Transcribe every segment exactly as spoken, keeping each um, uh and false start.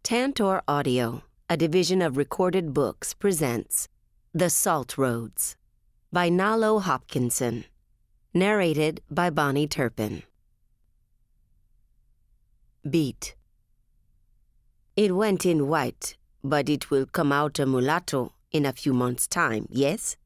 Tantor Audio, a division of Recorded Books, presents The Salt Roads by Nalo Hopkinson. Narrated by Bahni Turpin. Beat. It went in white, but it will come out a mulatto in a few months' time, yes?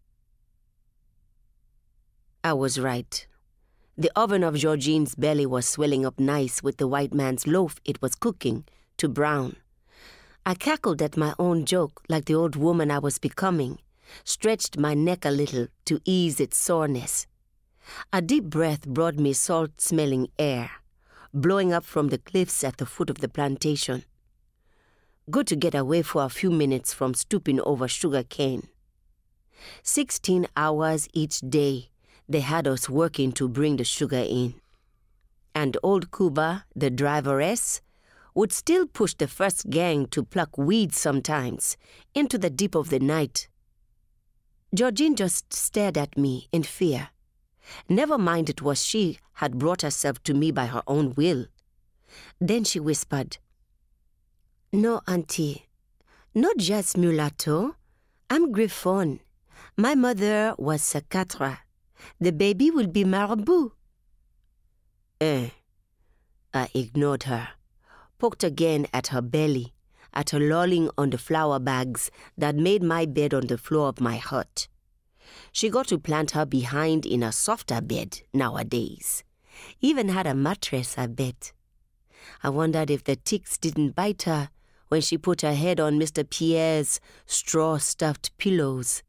I was right. The oven of Georgine's belly was swelling up nice with the white man's loaf it was cooking to brown. I cackled at my own joke like the old woman I was becoming, stretched my neck a little to ease its soreness. A deep breath brought me salt-smelling air, blowing up from the cliffs at the foot of the plantation. Good to get away for a few minutes from stooping over sugar cane. Sixteen hours each day they had us working to bring the sugar in. And old Cuba, the driveress, would still push the first gang to pluck weeds sometimes into the deep of the night. Georgine just stared at me in fear. Never mind it was she had brought herself to me by her own will. Then she whispered, "No, auntie, not just mulatto. I'm Griffon. My mother was Sakatra. The baby will be Marabout." Eh. I ignored her, poked again at her belly, at her lolling on the flour bags that made my bed on the floor of my hut. She got to plant her behind in a softer bed nowadays. Even had a mattress, I bet. I wondered if the ticks didn't bite her when she put her head on Mister Pierre's straw-stuffed pillows.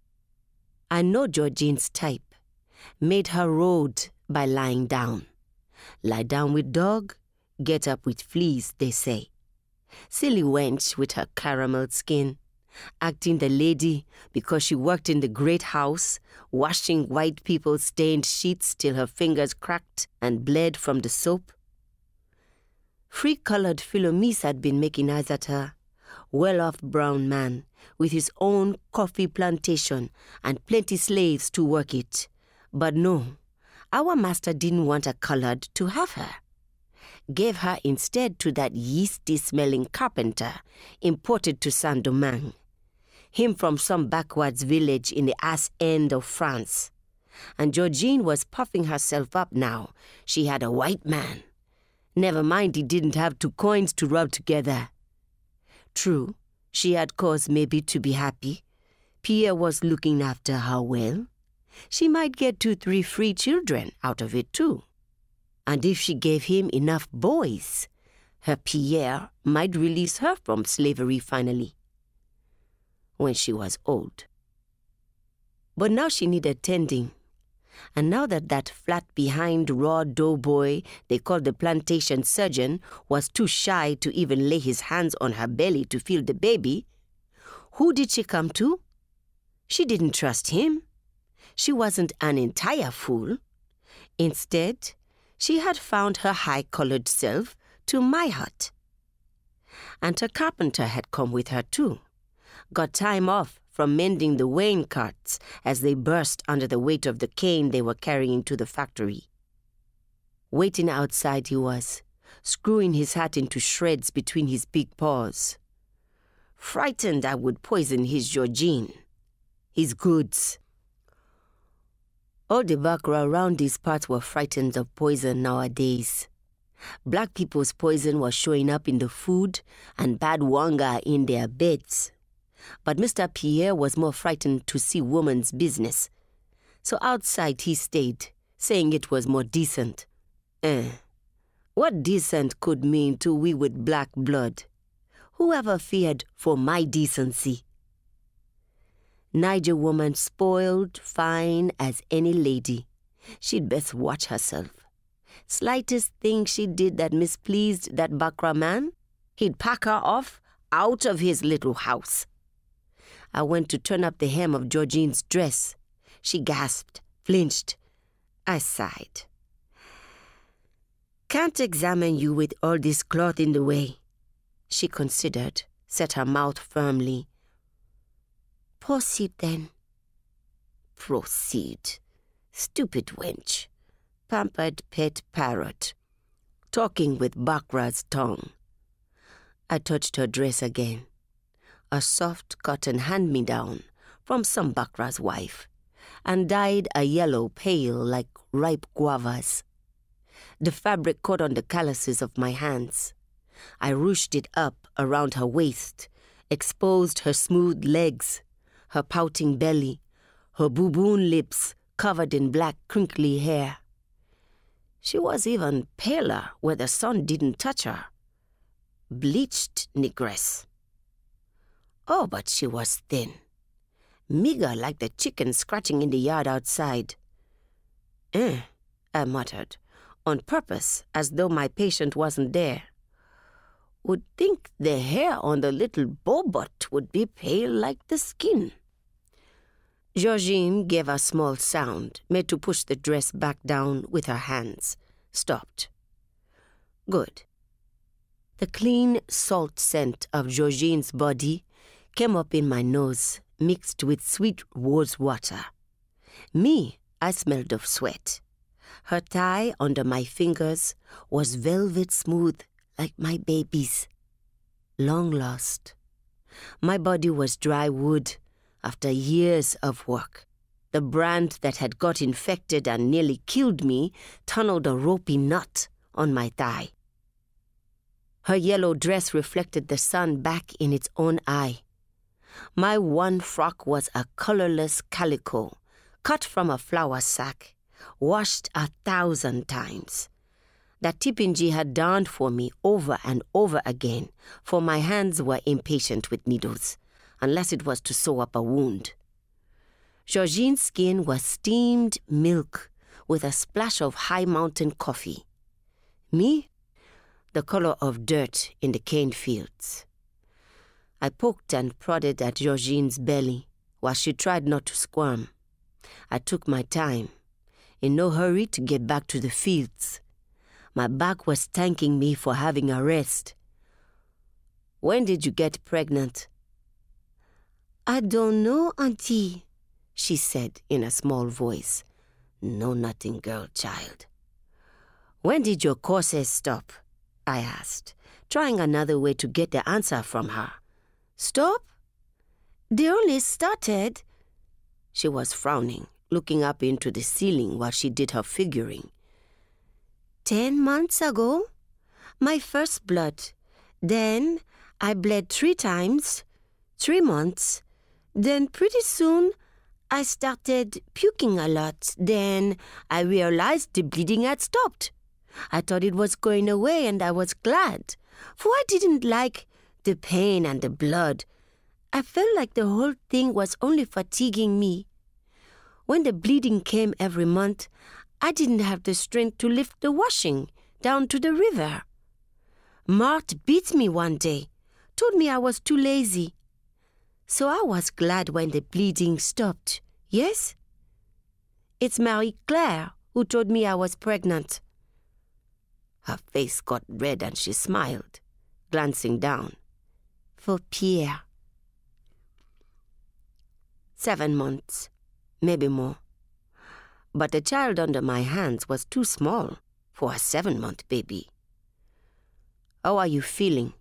I know Georgine's type. Made her rode by lying down. Lie down with dog, get up with fleas, they say. Silly wench with her caramel skin, acting the lady because she worked in the great house, washing white people's stained sheets till her fingers cracked and bled from the soap. Free-colored Philomis had been making eyes at her, well-off brown man with his own coffee plantation and plenty slaves to work it. But no, our master didn't want a colored to have her. Gave her instead to that yeasty-smelling carpenter imported to Saint Domingue. Him from some backwards village in the ass end of France. And Georgine was puffing herself up now. She had a white man. Never mind he didn't have two coins to rub together. True, she had cause maybe to be happy. Pierre was looking after her well. She might get two, three free children out of it, too. And if she gave him enough boys, her Pierre might release her from slavery finally, when she was old. But now she needed tending. And now that that flat-behind raw doughboy they called the plantation surgeon was too shy to even lay his hands on her belly to feel the baby, who did she come to? She didn't trust him. She wasn't an entire fool. Instead, she had found her high-colored self to my hut. And her carpenter had come with her too. Got time off from mending the wain carts as they burst under the weight of the cane they were carrying to the factory. Waiting outside he was, screwing his hat into shreds between his big paws. Frightened I would poison his Georgine, his goods. All the Bakra around these parts were frightened of poison nowadays. Black people's poison was showing up in the food and bad wanga in their beds. But Mister Pierre was more frightened to see woman's business. So outside he stayed, saying it was more decent. Eh, what decent could mean to we with black blood? Whoever feared for my decency? Niger woman spoiled, fine as any lady. She'd best watch herself. Slightest thing she did that mispleased that Bakra man, he'd pack her off out of his little house. I went to turn up the hem of Georgine's dress. She gasped, flinched. I sighed. Can't examine you with all this cloth in the way. She considered, set her mouth firmly. Proceed, then. Proceed. Stupid wench. Pampered pet parrot. Talking with Bakra's tongue. I touched her dress again. A soft cotton hand-me-down from some Bakra's wife, and dyed a yellow pale like ripe guavas. The fabric caught on the calluses of my hands. I ruched it up around her waist, exposed her smooth legs, her pouting belly, her bouboon lips covered in black crinkly hair. She was even paler where the sun didn't touch her. Bleached negress. Oh, but she was thin. Meager like the chicken scratching in the yard outside. Eh, I muttered, on purpose, as though my patient wasn't there. Would think the hair on the little bobot would be pale like the skin. Georgine gave a small sound, made to push the dress back down with her hands. Stopped. Good. The clean salt scent of Georgine's body came up in my nose, mixed with sweet rose water. Me, I smelled of sweat. Her thigh under my fingers was velvet smooth like my baby's. Long lost. My body was dry wood after years of work. The brand that had got infected and nearly killed me tunneled a ropey knot on my thigh. Her yellow dress reflected the sun back in its own eye. My one frock was a colorless calico, cut from a flour sack, washed a thousand times. That Tipinji had darned for me over and over again, for my hands were impatient with needles, unless it was to sew up a wound. Georgine's skin was steamed milk with a splash of high mountain coffee. Me, the color of dirt in the cane fields. I poked and prodded at Georgine's belly while she tried not to squirm. I took my time, in no hurry to get back to the fields. My back was thanking me for having a rest. When did you get pregnant? I don't know, Auntie, she said in a small voice. No nothing, girl, child. When did your courses stop? I asked, trying another way to get the answer from her. Stop? They only started. She was frowning, looking up into the ceiling while she did her figuring. Ten months ago, my first blood. Then I bled three times, three months. Then pretty soon, I started puking a lot. Then I realized the bleeding had stopped. I thought it was going away and I was glad, for I didn't like the pain and the blood. I felt like the whole thing was only fatiguing me. When the bleeding came every month, I didn't have the strength to lift the washing down to the river. Mart beat me one day, told me I was too lazy. So I was glad when the bleeding stopped, yes? It's Marie-Claire who told me I was pregnant. Her face got red and she smiled, glancing down. For Pierre. Seven months, maybe more. But the child under my hands was too small for a seven-month baby. How are you feeling?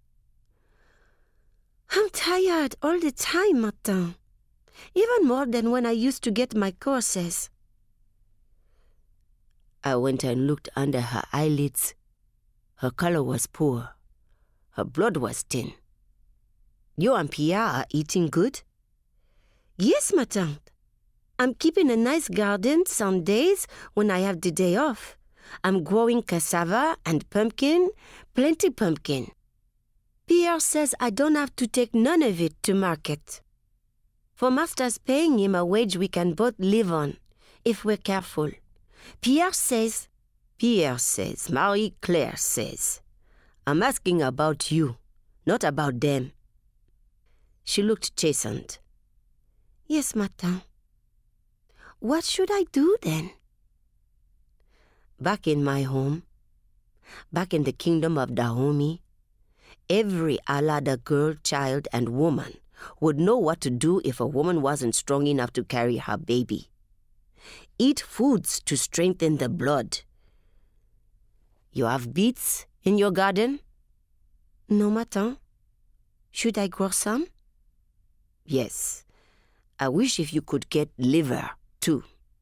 I'm tired all the time, Martin. Even more than when I used to get my courses. I went and looked under her eyelids. Her color was poor. Her blood was thin. You and Pierre are eating good? Yes, ma tante. I'm keeping a nice garden some days when I have the day off. I'm growing cassava and pumpkin, plenty pumpkin. Pierre says I don't have to take none of it to market. For master's paying him a wage we can both live on, if we're careful. Pierre says, Pierre says, Marie-Claire says, I'm asking about you, not about them. She looked chastened. Yes, Martin. What should I do then? Back in my home, back in the kingdom of Dahomey, every Alada girl, child, and woman would know what to do if a woman wasn't strong enough to carry her baby. Eat foods to strengthen the blood. You have beets in your garden? No, matin. Should I grow some? Yes. I wish if you could get liver, too.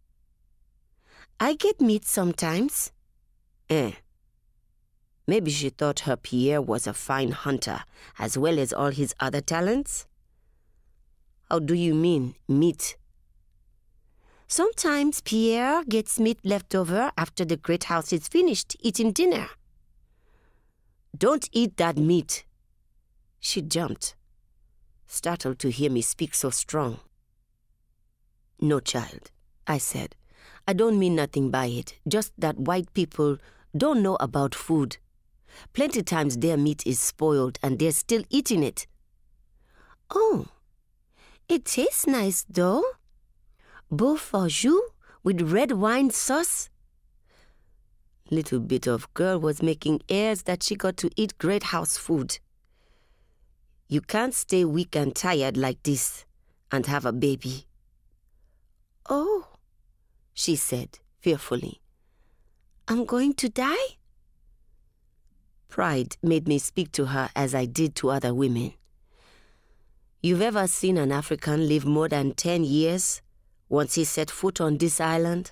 I get meat sometimes. Eh. Maybe she thought her Pierre was a fine hunter, as well as all his other talents? How do you mean, meat? Sometimes Pierre gets meat left over after the great house is finished eating dinner. Don't eat that meat. She jumped, startled to hear me speak so strong. No, child, I said. I don't mean nothing by it, just that white people don't know about food. Plenty times their meat is spoiled and they're still eating it. Oh, it tastes nice though. Beau jus with red wine sauce. Little bit of girl was making airs that she got to eat great house food. You can't stay weak and tired like this and have a baby. Oh, she said fearfully. I'm going to die? Pride made me speak to her as I did to other women. You've ever seen an African live more than ten years once he set foot on this island?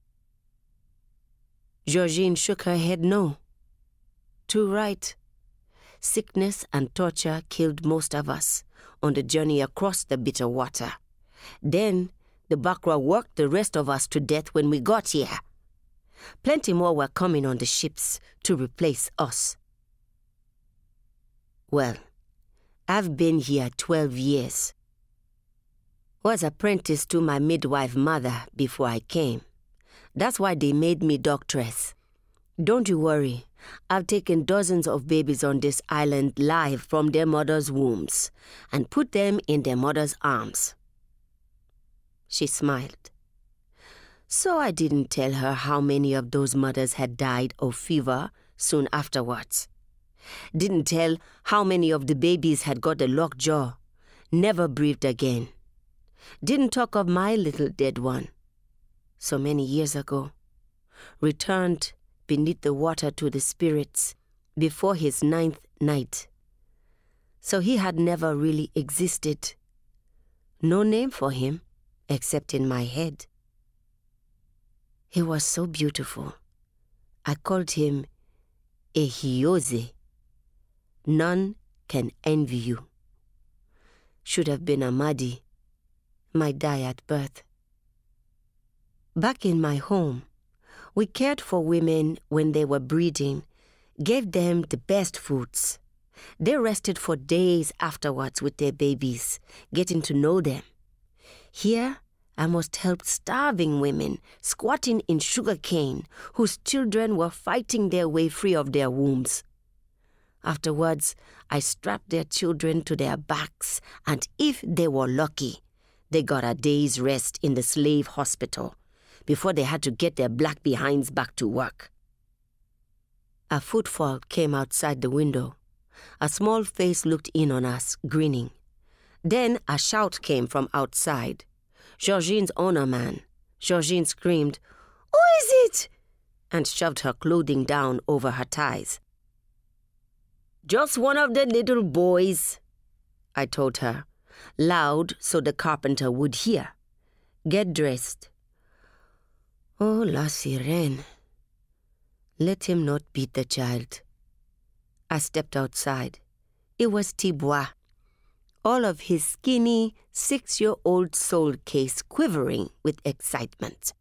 Georgine shook her head no. Too right. Sickness and torture killed most of us on the journey across the bitter water. Then the Bakra worked the rest of us to death when we got here. Plenty more were coming on the ships to replace us. Well, I've been here twelve years. Was apprenticed to my midwife mother before I came. That's why they made me doctress. Don't you worry. I've taken dozens of babies on this island live from their mothers' wombs and put them in their mother's arms. She smiled. So I didn't tell her how many of those mothers had died of fever soon afterwards. Didn't tell how many of the babies had got a lockjaw, never breathed again. Didn't talk of my little dead one, so many years ago, returned beneath the water to the spirits before his ninth night. So he had never really existed. No name for him, except in my head. He was so beautiful. I called him Ehioze. None can envy you. Should have been Amadi. Might die at birth. Back in my home, we cared for women when they were breeding, gave them the best foods. They rested for days afterwards with their babies, getting to know them. Here, I must help starving women squatting in sugarcane whose children were fighting their way free of their wombs. Afterwards, I strapped their children to their backs, and if they were lucky, they got a day's rest in the slave hospital before they had to get their black behinds back to work. A footfall came outside the window. A small face looked in on us, grinning. Then a shout came from outside. Georgine's owner man. Georgine screamed, "Who is it?" and shoved her clothing down over her thighs. "Just one of the little boys," I told her, loud so the carpenter would hear. "Get dressed." Oh, la sirène. Let him not beat the child. I stepped outside. It was Thibois, all of his skinny, six-year-old soul case quivering with excitement.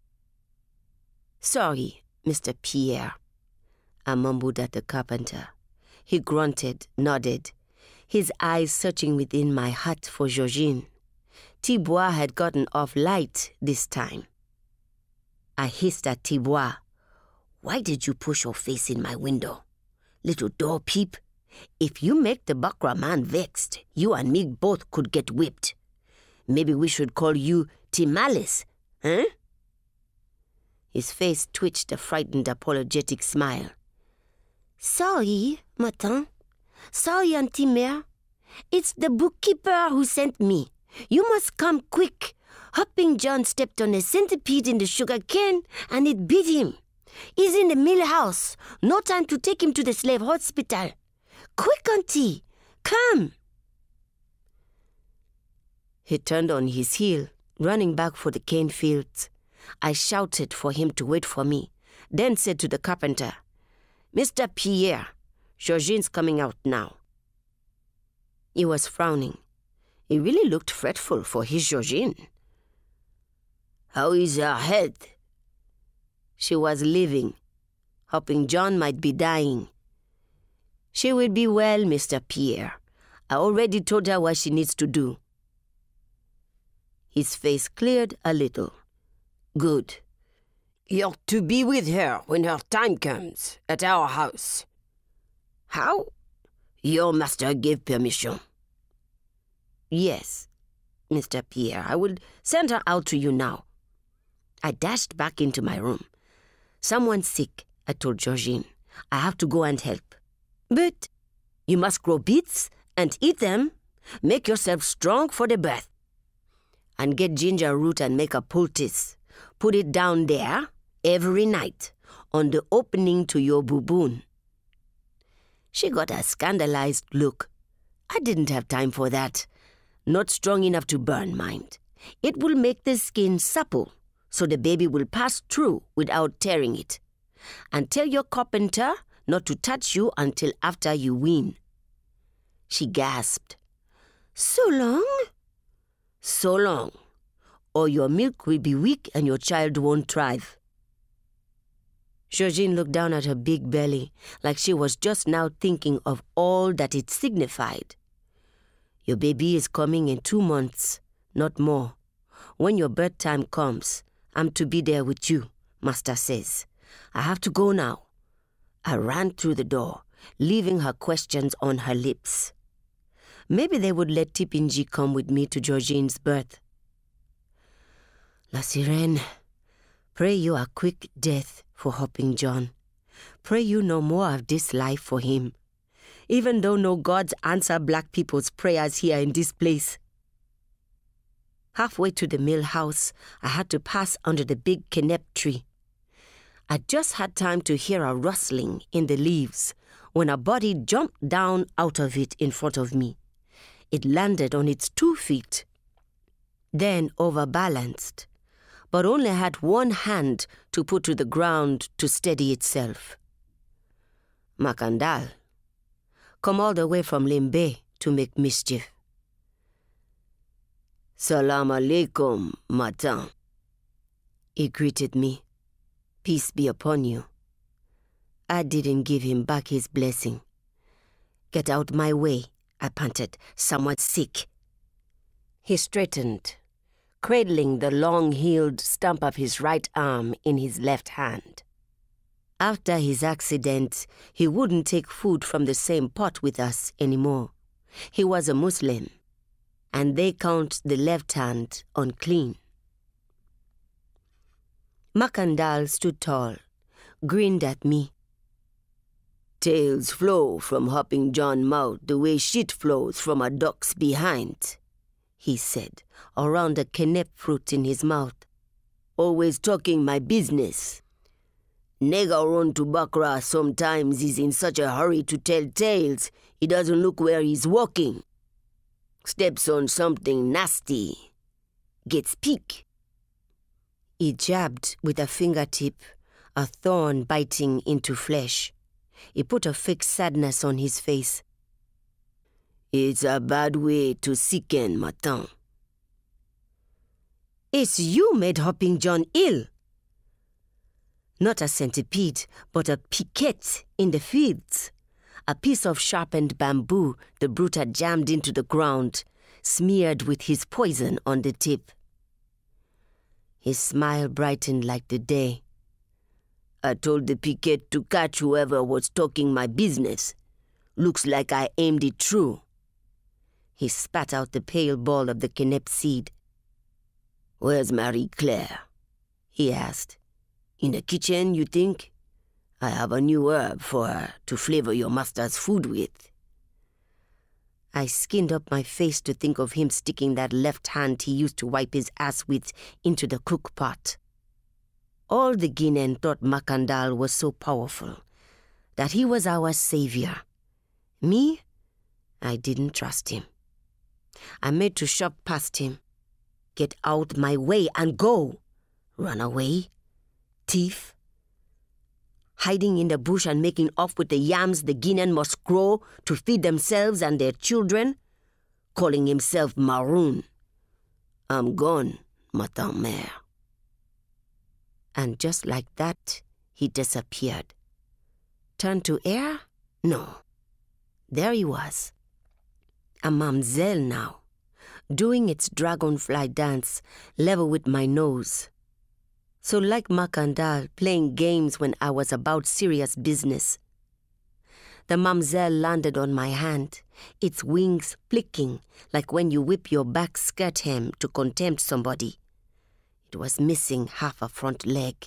"Sorry, Mister Pierre," I mumbled at the carpenter. He grunted, nodded, his eyes searching within my hut for Georgine. Thibois had gotten off light this time. I hissed at Thibois. "Why did you push your face in my window? Little door peep. If you make the Bakra man vexed, you and me both could get whipped. Maybe we should call you Timales, huh?" His face twitched a frightened, apologetic smile. "Sorry, Martin. Sorry, Auntie Mère. It's the bookkeeper who sent me. You must come quick. Hopping John stepped on a centipede in the sugar cane and it bit him. He's in the mill house. No time to take him to the slave hospital. Quick, auntie! Come! He turned on his heel, running back for the cane fields. I shouted for him to wait for me, then said to the carpenter, Mister Pierre, Georgine's coming out now. He was frowning. He really looked fretful for his Georgine. How is her health? She was living, hoping John might be dying. She will be well, Mister Pierre. I already told her what she needs to do. His face cleared a little. Good. You're to be with her when her time comes, at our house. How? Your master gave permission. Yes, Mister Pierre, I will send her out to you now. I dashed back into my room. Someone's sick, I told Georgine. I have to go and help. But you must grow beets and eat them. Make yourself strong for the birth. And get ginger root and make a poultice. Put it down there every night on the opening to your bouboon. She got a scandalized look. I didn't have time for that. Not strong enough to burn, mind. It will make the skin supple, so the baby will pass through without tearing it. And tell your carpenter not to touch you until after you wean. She gasped. So long? So long, or your milk will be weak and your child won't thrive. Georgine looked down at her big belly, like she was just now thinking of all that it signified. Your baby is coming in two months, not more. When your birth time comes, I'm to be there with you, Master says. I have to go now. I ran through the door, leaving her questions on her lips. Maybe they would let Tipinji come with me to Georgine's birth. La Sirène, pray you a quick death for Hopping John. Pray you no more of this life for him, even though no gods answer black people's prayers here in this place. Halfway to the mill house, I had to pass under the big kenep tree. I just had time to hear a rustling in the leaves when a body jumped down out of it in front of me. It landed on its two feet, then overbalanced, but only had one hand to put to the ground to steady itself. Macandal, come all the way from Limbe to make mischief. Salam alaikum, Matan. He greeted me. Peace be upon you. I didn't give him back his blessing. Get out my way, I panted, somewhat sick. He straightened, cradling the long-heeled stump of his right arm in his left hand. After his accident, he wouldn't take food from the same pot with us anymore. He was a Muslim, and they count the left hand unclean. Macandal stood tall, grinned at me. Tales flow from Hopping John's mouth the way shit flows from a duck's behind, he said, around a kenep fruit in his mouth. Always talking my business. Nigger run to Bakra sometimes he's in such a hurry to tell tales he doesn't look where he's walking. Steps on something nasty. Gets peak. He jabbed with a fingertip, a thorn biting into flesh. He put a fake sadness on his face. It's a bad way to sicken, Matan. It's you made Hopping John ill. Not a centipede, but a piquet in the fields. A piece of sharpened bamboo the brute had jammed into the ground, smeared with his poison on the tip. His smile brightened like the day. I told the piquet to catch whoever was talking my business. Looks like I aimed it true. He spat out the pale ball of the kenep seed. Where's Marie-Claire? He asked. In the kitchen, you think? I have a new herb for her to flavor your master's food with. I skinned up my face to think of him sticking that left hand he used to wipe his ass with into the cook pot. All the Guinean thought Macandal was so powerful, that he was our savior, Me? I didn't trust him. I made to shove past him. Get out my way and go. Run away. Thief. Hiding in the bush and making off with the yams the Guinean must grow to feed themselves and their children. Calling himself Maroon. I'm gone, ma mère. And just like that, he disappeared. Turned to air? No. There he was. A mamzelle now, doing its dragonfly dance level with my nose. So like Macandal playing games when I was about serious business. The mamzelle landed on my hand, its wings flicking like when you whip your back skirt hem to contempt somebody. It was missing half a front leg.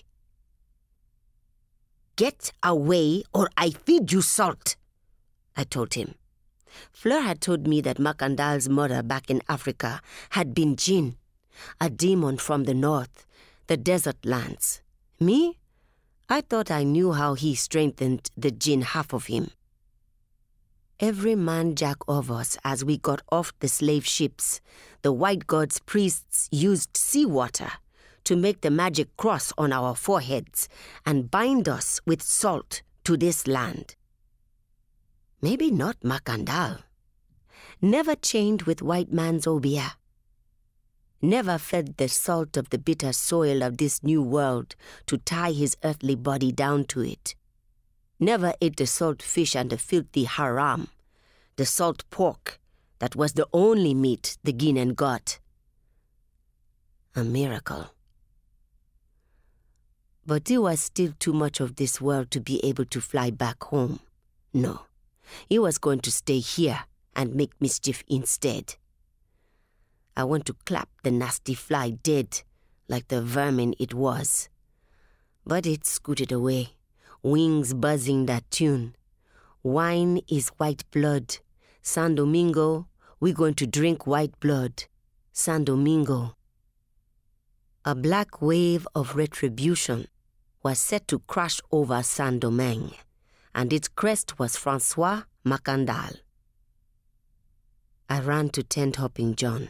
Get away or I feed you salt, I told him. Fleur had told me that Macandal's mother back in Africa had been Jeanne, a demon from the north, the desert lands. Me? I thought I knew how he strengthened the Jeanne half of him. Every man jack of us as we got off the slave ships, the white god's priests used seawater to make the magic cross on our foreheads and bind us with salt to this land. Maybe not Macandal. Never chained with white man's obia. Never fed the salt of the bitter soil of this new world to tie his earthly body down to it. Never ate the salt fish and the filthy haram, the salt pork that was the only meat the Guinean got. A miracle. But he was still too much of this world to be able to fly back home. No. He was going to stay here and make mischief instead. I want to clap the nasty fly dead like the vermin it was. But it scooted away, wings buzzing that tune. Wine is white blood. Saint Domingue, we're going to drink white blood. Saint Domingue. A black wave of retribution was set to crash over Saint Domingue, and its crest was Francois Macandal. I ran to tent hopping John.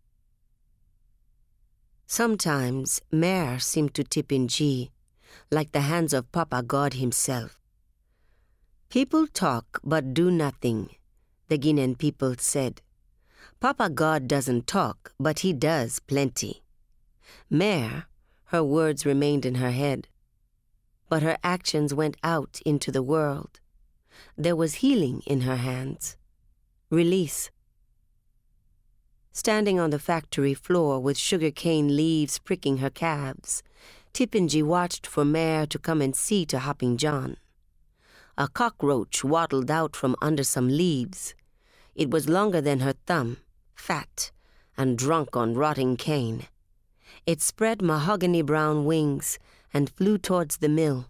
Sometimes Mare seemed to tip in G, like the hands of Papa God himself. People talk but do nothing, the Guinean people said. Papa God doesn't talk, but he does plenty. Mare, her words remained in her head, but her actions went out into the world. There was healing in her hands. Release. Standing on the factory floor with sugar-cane leaves pricking her calves, Tipinji watched for Mare to come and see to Hopping John. A cockroach waddled out from under some leaves. It was longer than her thumb, fat, and drunk on rotting cane. It spread mahogany-brown wings and flew towards the mill.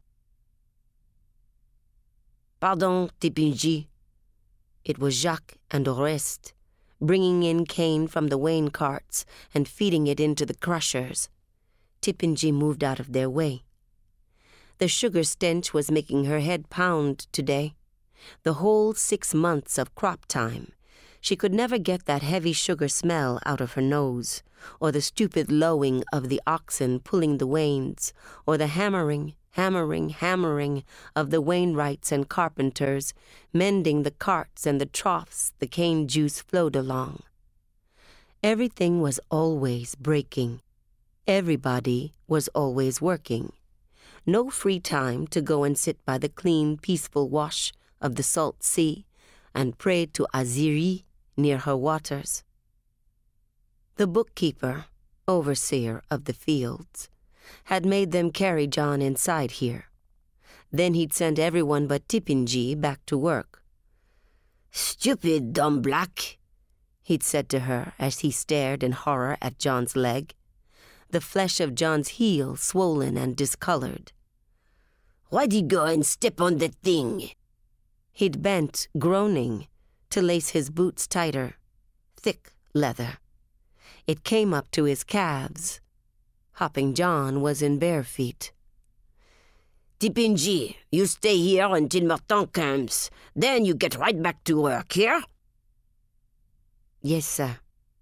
Pardon, Tipinji. It was Jacques and Oreste, bringing in cane from the wain carts and feeding it into the crushers. Tipinji moved out of their way. The sugar stench was making her head pound today. The whole six months of crop time, she could never get that heavy sugar smell out of her nose, or the stupid lowing of the oxen pulling the wains, or the hammering, hammering, hammering of the wainwrights and carpenters, mending the carts and the troughs the cane juice flowed along. Everything was always breaking. Everybody was always working. No free time to go and sit by the clean, peaceful wash of the salt sea and pray to Aziri near her waters. The bookkeeper, overseer of the fields, had made them carry John inside here. Then he'd sent everyone but Tipinji back to work. "Stupid dumb black," he'd said to her as he stared in horror at John's leg, the flesh of John's heel swollen and discolored. "Why'd you go and step on that thing?" He'd bent, groaning, to lace his boots tighter, thick leather. It came up to his calves. Hopping John was in bare feet. Tipinji, you stay here until Martin comes. Then you get right back to work, here? Yes, sir.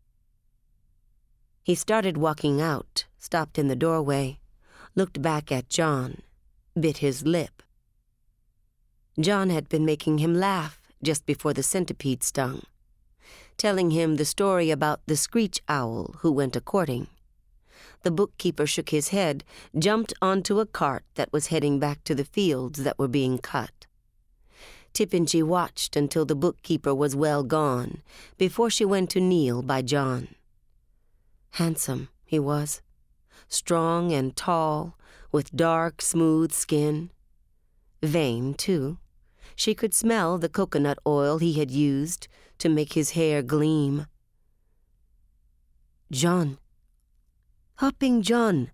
He started walking out, stopped in the doorway, looked back at Jeanne, bit his lip. Jeanne had been making him laugh just before the centipede stung, telling him the story about the screech owl who went a-courting. The bookkeeper shook his head, jumped onto a cart that was heading back to the fields that were being cut. Tipinji watched until the bookkeeper was well gone before she went to kneel by Jeanne. Handsome he was, strong and tall, with dark, smooth skin. Vain, too. She could smell the coconut oil he had used to make his hair gleam. Jeanne. Hopping Jeanne.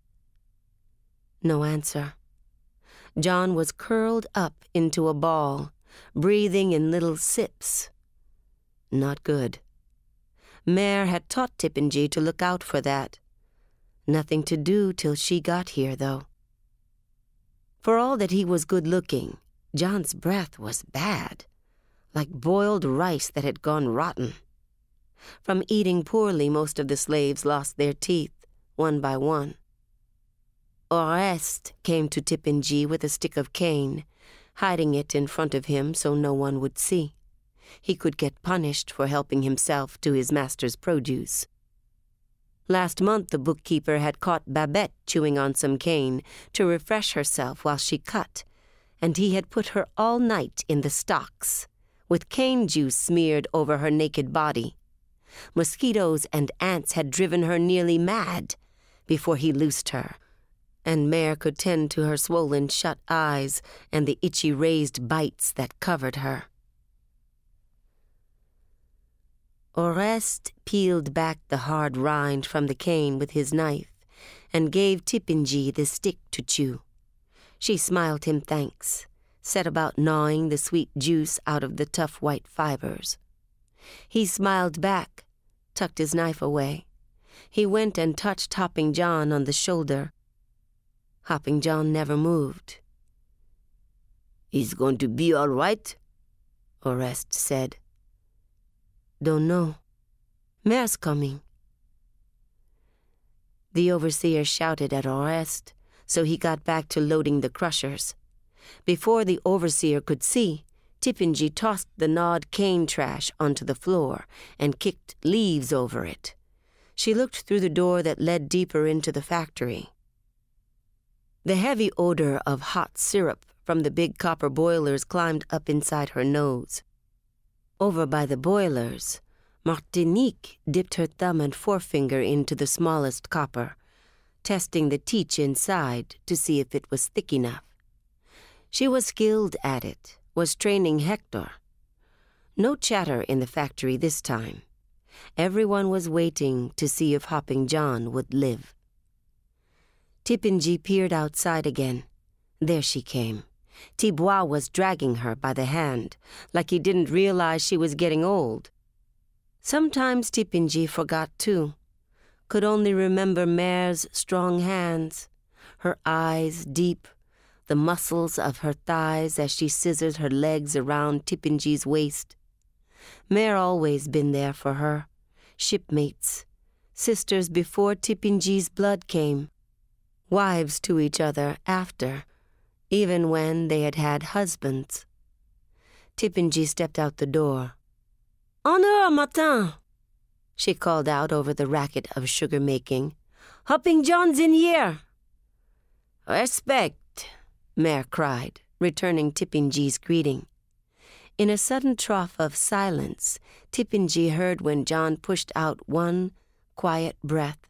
No answer. Jeanne was curled up into a ball, breathing in little sips. Not good. Mère had taught Tipinji to look out for that. Nothing to do till she got here, though. For all that he was good-looking, Jeanne's breath was bad, like boiled rice that had gone rotten. From eating poorly, most of the slaves lost their teeth, one by one. Oreste came to Tipinji with a stick of cane, hiding it in front of him so no one would see. He could get punished for helping himself to his master's produce. Last month the bookkeeper had caught Babette chewing on some cane to refresh herself while she cut, and he had put her all night in the stocks, with cane juice smeared over her naked body. Mosquitoes and ants had driven her nearly mad before he loosed her, and Mère could tend to her swollen shut eyes and the itchy raised bites that covered her. Oreste peeled back the hard rind from the cane with his knife and gave Tipinji the stick to chew. She smiled him thanks, set about gnawing the sweet juice out of the tough white fibers. He smiled back, tucked his knife away. He went and touched Hopping John on the shoulder. Hopping John never moved. "He's going to be all right?" Oreste said. "Don't know. Mare's coming." The overseer shouted at Oreste, so he got back to loading the crushers. Before the overseer could see, Tipinji tossed the gnawed cane trash onto the floor and kicked leaves over it. She looked through the door that led deeper into the factory. The heavy odor of hot syrup from the big copper boilers climbed up inside her nose. Over by the boilers, Martinique dipped her thumb and forefinger into the smallest copper, testing the teach inside to see if it was thick enough. She was skilled at it, was training Hector. No chatter in the factory this time. Everyone was waiting to see if Hopping John would live. Tipinji peered outside again. There she came. Tibois was dragging her by the hand, like he didn't realize she was getting old. Sometimes Tipinji forgot too, could only remember Mère's strong hands, her eyes deep, the muscles of her thighs as she scissored her legs around Tipinji's waist. Mère always been there for her, shipmates, sisters before Tipinji's blood came, wives to each other after, even when they had had husbands. Tipinji stepped out the door. "Honneur, Martin!" she called out over the racket of sugar-making. "Hopping John's in here!" "Respect!" Mère cried, returning Tipinji's greeting. In a sudden trough of silence, Tipinji heard when John pushed out one quiet breath.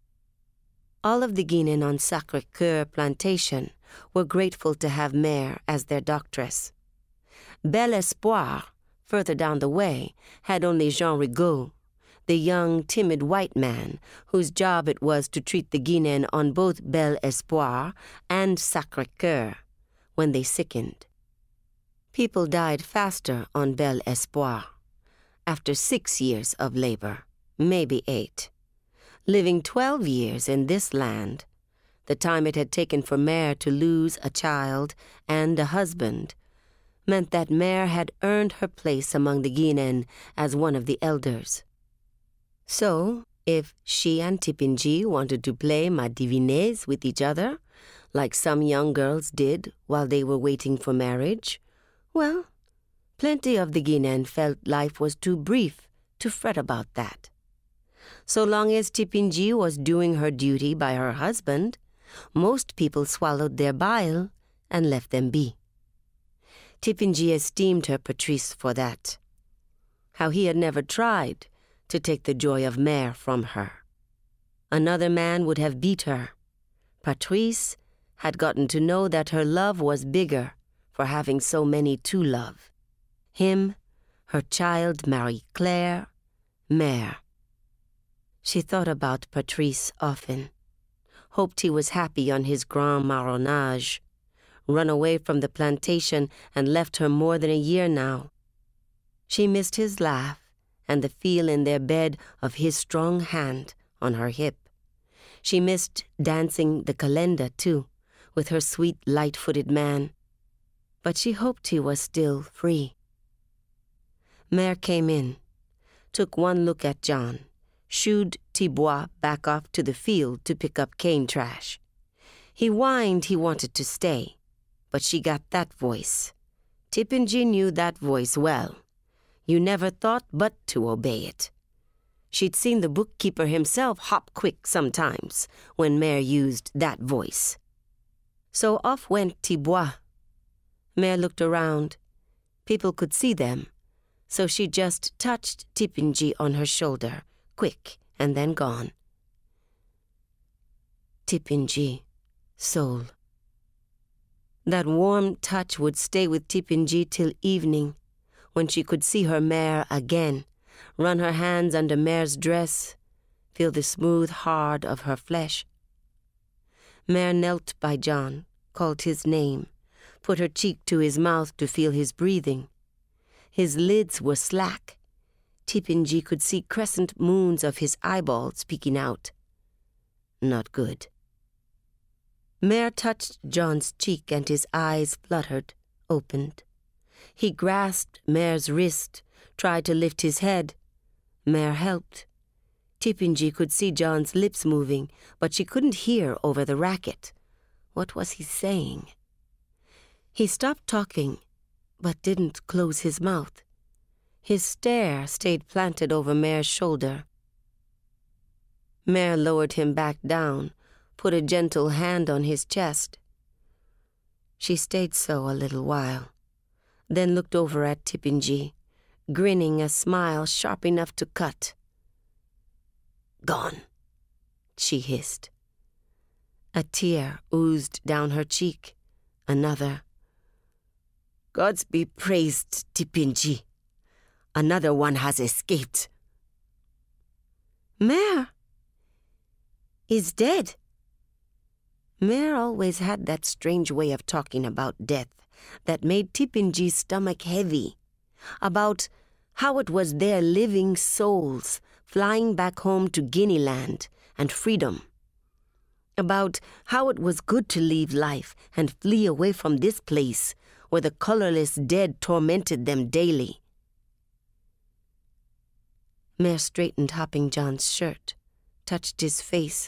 All of the Guinéens on Sacré-Cœur plantation were grateful to have Mère as their doctress. Bel Espoir, further down the way, had only Jean Rigaud, the young, timid white man whose job it was to treat the Guinéens on both Bel Espoir and Sacré-Cœur when they sickened. People died faster on Bel Espoir, after six years of labor, maybe eight. Living twelve years in this land, the time it had taken for Mère to lose a child and a husband, meant that Mère had earned her place among the Guinéens as one of the elders. So, if she and Tipinji wanted to play ma divinez with each other, like some young girls did while they were waiting for marriage, well, plenty of the Guinéens felt life was too brief to fret about that. So long as Tipinji was doing her duty by her husband, most people swallowed their bile and left them be. Tipinji esteemed her Patrice for that. How he had never tried to take the joy of Mère from her. Another man would have beat her. Patrice had gotten to know that her love was bigger for having so many to love. Him, her child Marie-Claire, Mère. She thought about Patrice often, hoped he was happy on his grand marronage, run away from the plantation and left her more than a year now. She missed his laugh and the feel in their bed of his strong hand on her hip. She missed dancing the calenda, too, with her sweet, light-footed man. But she hoped he was still free. Mère came in, took one look at Jeanne, shooed Thibois back off to the field to pick up cane trash. He whined he wanted to stay, but she got that voice. Tipinji knew that voice well. You never thought but to obey it. She'd seen the bookkeeper himself hop quick sometimes when Mère used that voice. So off went Thibois. Mère looked around. People could see them, so she just touched Tipinji on her shoulder, quick, and then gone. Tipinji, soul. That warm touch would stay with Tipinji till evening, when she could see her Mère again, run her hands under Mère's dress, feel the smooth hard of her flesh. Mère knelt by Jeanne, called his name, put her cheek to his mouth to feel his breathing. His lids were slack. Tipinji could see crescent moons of his eyeballs peeking out. Not good. Mère touched Jeanne's cheek and his eyes fluttered, opened. He grasped Mère's wrist, tried to lift his head. Mère helped. Tipinji could see Jeanne's lips moving, but she couldn't hear over the racket. What was he saying? He stopped talking, but didn't close his mouth. His stare stayed planted over Mère's shoulder. Mère lowered him back down, put a gentle hand on his chest. She stayed so a little while, then looked over at Tipinji, grinning a smile sharp enough to cut. "Gone," she hissed. A tear oozed down her cheek. Another. "Gods be praised, Tipinji. Another one has escaped." "Mère is dead." Mère always had that strange way of talking about death that made Tipinji's stomach heavy, about how it was their living souls flying back home to Guinealand and freedom, about how it was good to leave life and flee away from this place where the colorless dead tormented them daily. Mère straightened Hopping John's shirt, touched his face.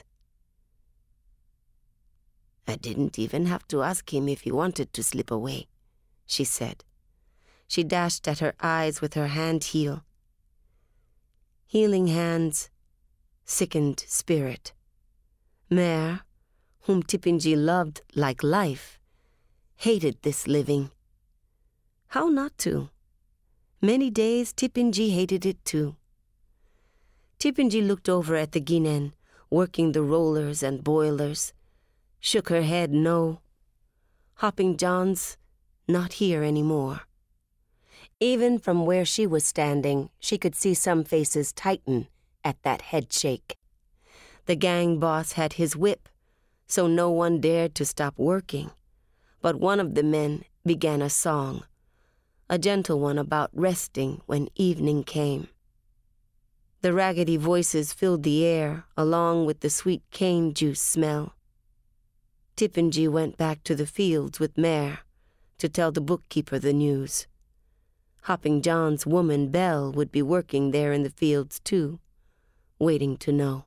"I didn't even have to ask him if he wanted to slip away," she said. She dashed at her eyes with her hand heel. Healing hands, sickened spirit. Mère, whom Tipinji loved like life, hated this living. How not to? Many days Tipinji hated it too. Tipinji looked over at the Guinéen, working the rollers and boilers, shook her head no. Hopping John's not here anymore. Even from where she was standing, she could see some faces tighten at that head shake. The gang boss had his whip, so no one dared to stop working. But one of the men began a song, a gentle one about resting when evening came. The raggedy voices filled the air, along with the sweet cane juice smell. Tippingy went back to the fields with Mare to tell the bookkeeper the news. Hopping John's woman, Belle, would be working there in the fields too, waiting to know.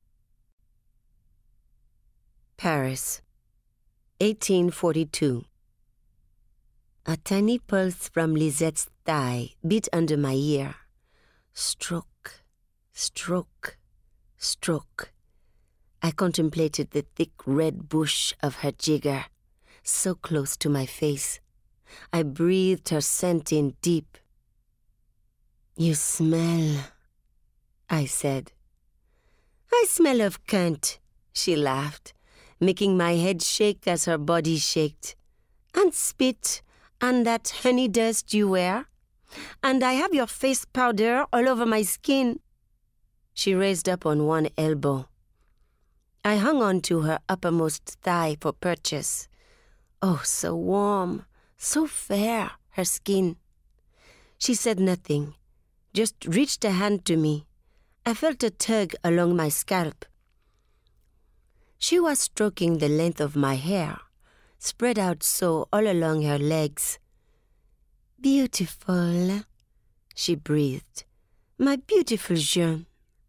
Paris, eighteen forty-two. A tiny pulse from Lisette's thigh beat under my ear. Stroke, stroke, stroke. I contemplated the thick red bush of her jigger, so close to my face. I breathed her scent in deep. "You smell," I said. "I smell of cunt," she laughed, making my head shake as her body shaked. "And spit, and that honey dust you wear. And I have your face powder all over my skin." She raised up on one elbow. I hung on to her uppermost thigh for purchase. Oh, so warm, so fair, her skin. She said nothing, just reached a hand to me. I felt a tug along my scalp. She was stroking the length of my hair, spread out so all along her legs. "Beautiful," she breathed. "My beautiful Jeanne."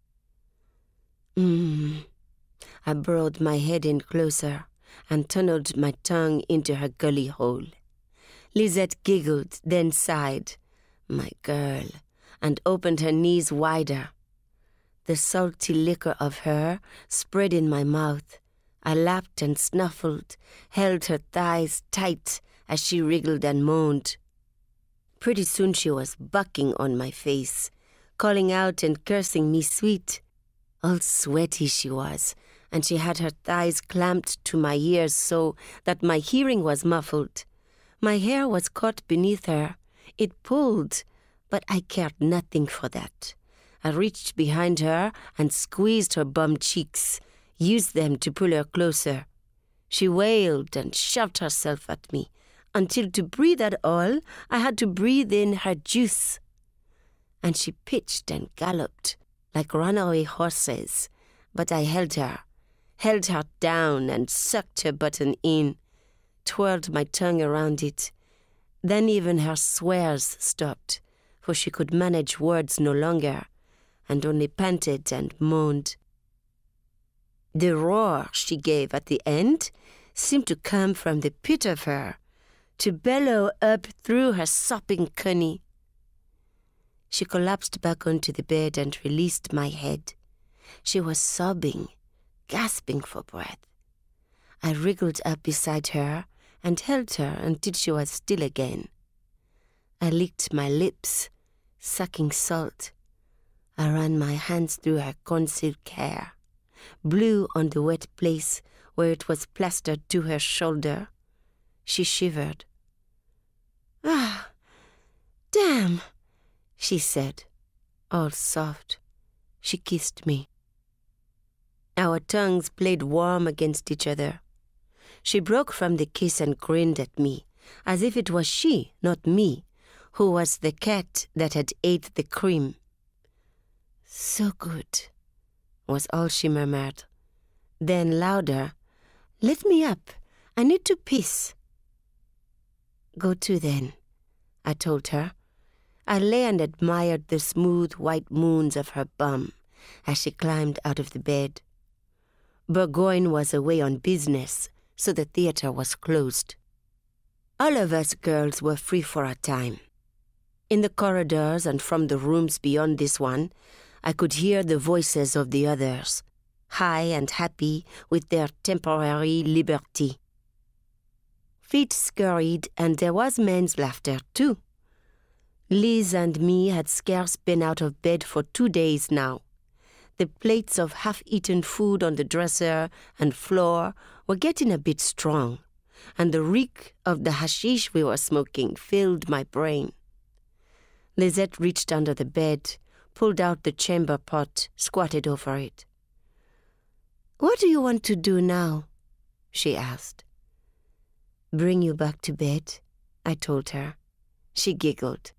Mmm. I burrowed my head in closer and tunneled my tongue into her gully hole. Lisette giggled, then sighed, "My girl," and opened her knees wider. The salty liquor of her spread in my mouth. I lapped and snuffled, held her thighs tight as she wriggled and moaned. Pretty soon she was bucking on my face, calling out and cursing me sweet. All sweaty she was, and she had her thighs clamped to my ears so that my hearing was muffled. My hair was caught beneath her. It pulled, but I cared nothing for that. I reached behind her and squeezed her bum cheeks, used them to pull her closer. She wailed and shoved herself at me, until to breathe at all, I had to breathe in her juice. And she pitched and galloped like runaway horses, but I held her, held her down and sucked her button in, twirled my tongue around it. Then even her swears stopped, for she could manage words no longer, and only panted and moaned. The roar she gave at the end seemed to come from the pit of her, to bellow up through her sopping cunny. She collapsed back onto the bed and released my head. She was sobbing, gasping for breath. I wriggled up beside her and held her until she was still again. I licked my lips, sucking salt. I ran my hands through her concealed hair, blew on the wet place where it was plastered to her shoulder. She shivered. "Ah, damn," she said, all soft. She kissed me. Our tongues played warm against each other. She broke from the kiss and grinned at me, as if it was she, not me, who was the cat that had ate the cream. "So good," was all she murmured. Then louder, "Let me up. I need to piss." "Go to then," I told her. I lay and admired the smooth white moons of her bum as she climbed out of the bed. Burgoyne was away on business, so the theater was closed. All of us girls were free for a time. In the corridors and from the rooms beyond this one, I could hear the voices of the others, high and happy with their temporary liberty. Feet scurried, and there was men's laughter, too. Liz and me had scarce been out of bed for two days now. The plates of half-eaten food on the dresser and floor were getting a bit strong, and the reek of the hashish we were smoking filled my brain. Lisette reached under the bed, pulled out the chamber pot, squatted over it. "What do you want to do now?" she asked. "Bring you back to bed," I told her. She giggled.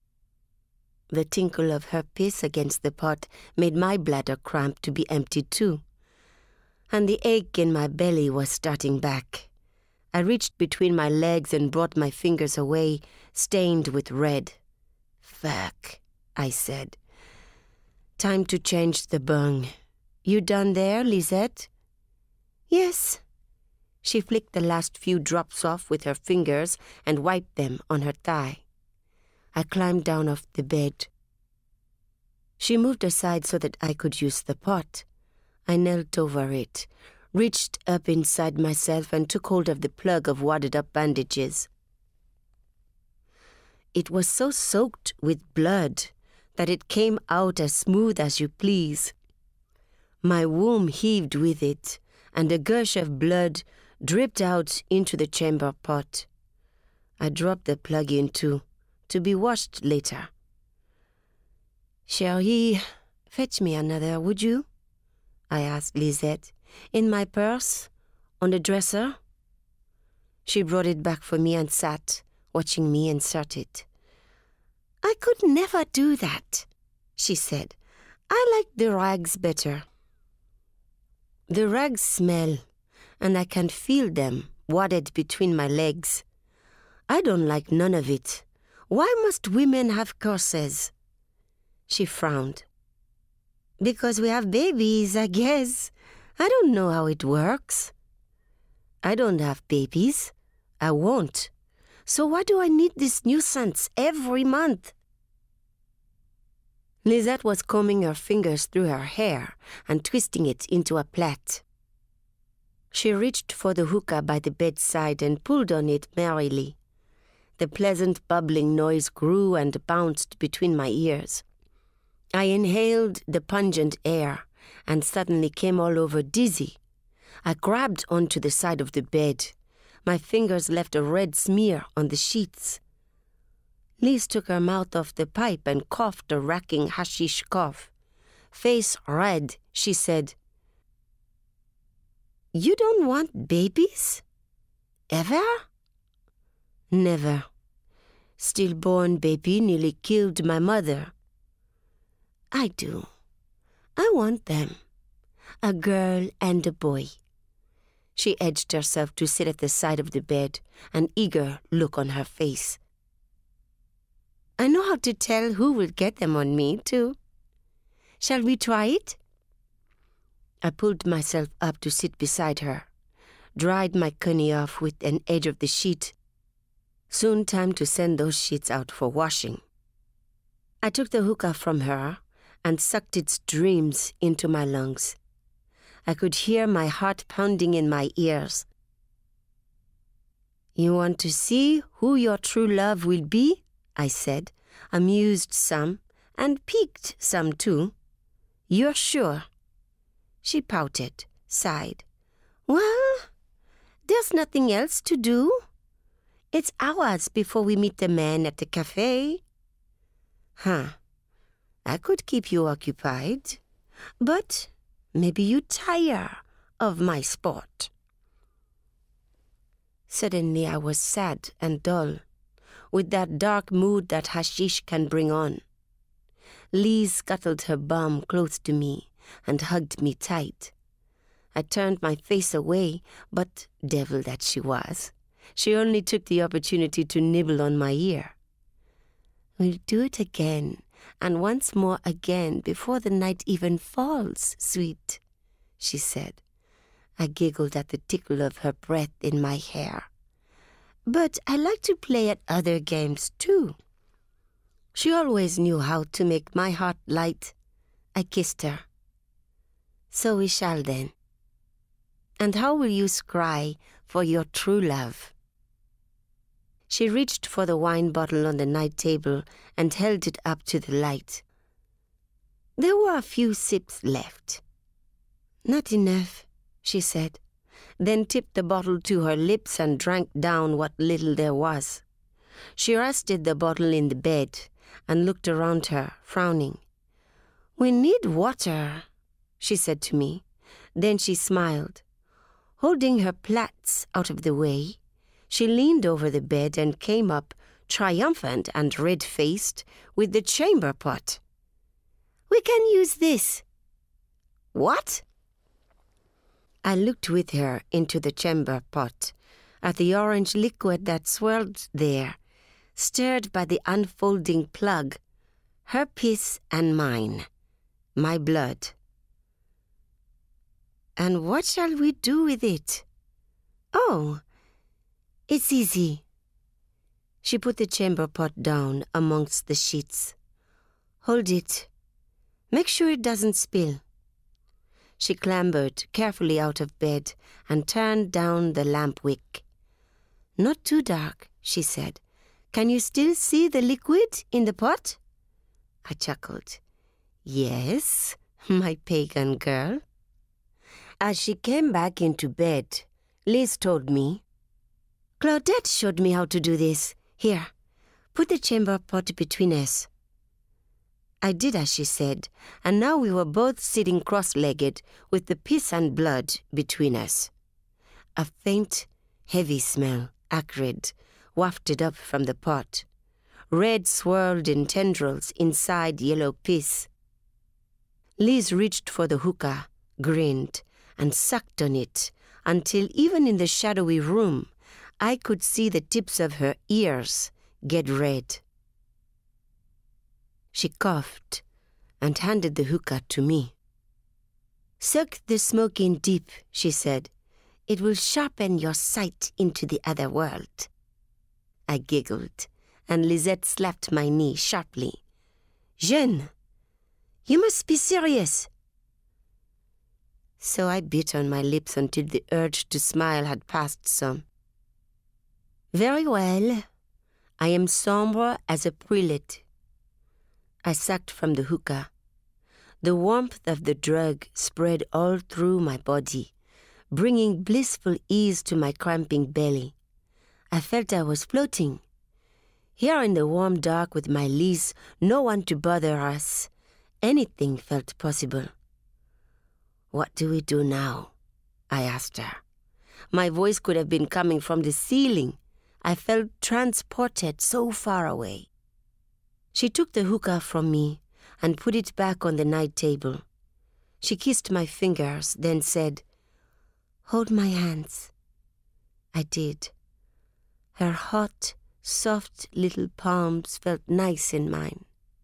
The tinkle of her piss against the pot made my bladder cramp to be empty too, and the ache in my belly was starting back. I reached between my legs and brought my fingers away, stained with red. "Fuck," I said. "Time to change the bung. You done there, Lisette?" "Yes." She flicked the last few drops off with her fingers and wiped them on her thigh. I climbed down off the bed. She moved aside so that I could use the pot. I knelt over it, reached up inside myself and took hold of the plug of wadded-up bandages. It was so soaked with blood that it came out as smooth as you please. My womb heaved with it, and a gush of blood dripped out into the chamber pot. I dropped the plug in too, to be washed later. "Chérie, fetch me another, would you?" I asked Lisette. "In my purse, on the dresser." She brought it back for me and sat, watching me insert it. "I could never do that," she said. "I like the rags better." The rags smell, and I can feel them wadded between my legs. I don't like none of it. Why must women have corsets? She frowned. "Because we have babies, I guess. I don't know how it works." "I don't have babies. I won't. So why do I need this nuisance every month?" Lisette was combing her fingers through her hair and twisting it into a plait. She reached for the hookah by the bedside and pulled on it merrily. The pleasant bubbling noise grew and bounced between my ears. I inhaled the pungent air and suddenly came all over dizzy. I grabbed onto the side of the bed. My fingers left a red smear on the sheets. Lise took her mouth off the pipe and coughed a racking hashish cough. Face red, she said, "You don't want babies? Ever?" "Never. Stillborn baby nearly killed my mother." "I do. I want them. A girl and a boy." She edged herself to sit at the side of the bed, an eager look on her face. "I know how to tell who will get them on me, too. Shall we try it?" I pulled myself up to sit beside her, dried my cunny off with an edge of the sheet. Soon time to send those sheets out for washing. I took the hookah from her and sucked its dreams into my lungs. I could hear my heart pounding in my ears. "You want to see who your true love will be?" I said, amused some, and piqued some too. "You're sure?" She pouted, sighed. "Well, there's nothing else to do. It's hours before we meet the man at the cafe." "Huh. I could keep you occupied, but maybe you tire of my sport." Suddenly I was sad and dull, with that dark mood that hashish can bring on. Lise scuttled her bum close to me and hugged me tight. I turned my face away, but devil that she was, she only took the opportunity to nibble on my ear. "We'll do it again, and once more again before the night even falls, sweet," she said. I giggled at the tickle of her breath in my hair. "But I like to play at other games, too." She always knew how to make my heart light. I kissed her. "So we shall then. And how will you scry for your true love?" She reached for the wine bottle on the night table and held it up to the light. There were a few sips left. "Not enough," she said, then tipped the bottle to her lips and drank down what little there was. She rested the bottle in the bed and looked around her, frowning. "We need water," she said to me. Then she smiled. Holding her plaits out of the way, she leaned over the bed and came up, triumphant and red-faced, with the chamber pot. "We can use this." "What?" I looked with her into the chamber pot. at the orange liquid that swirled there, stirred by the unfolding plug, her piss and mine, my blood. And what shall we do with it? Oh, it's easy. She put the chamber pot down amongst the sheets. Hold it. Make sure it doesn't spill. She clambered carefully out of bed and turned down the lamp wick. Not too dark, she said. Can you still see the liquid in the pot? I chuckled. Yes, my pagan girl. As she came back into bed, Liz told me, Claudette showed me how to do this. Here, put the chamber pot between us. I did as she said, and now we were both sitting cross-legged with the piss and blood between us. A faint, heavy smell, acrid, wafted up from the pot. Red swirled in tendrils inside yellow piss. Liz reached for the hookah, grinned, and sucked on it until even in the shadowy room I could see the tips of her ears get red. She coughed and handed the hookah to me. Suck the smoke in deep, she said. It will sharpen your sight into the other world. I giggled, and Lisette slapped my knee sharply. Jeanne, you must be serious. So I bit on my lips until the urge to smile had passed some. Very well. I am sombre as a prelate. I sucked from the hookah. The warmth of the drug spread all through my body, bringing blissful ease to my cramping belly. I felt I was floating. Here in the warm dark with my Liz, no one to bother us, anything felt possible. What do we do now? I asked her. My voice could have been coming from the ceiling. I felt transported so far away. She took the hookah from me and put it back on the night table. She kissed my fingers, then said, Hold my hands. I did. Her hot, soft little palms felt nice in mine.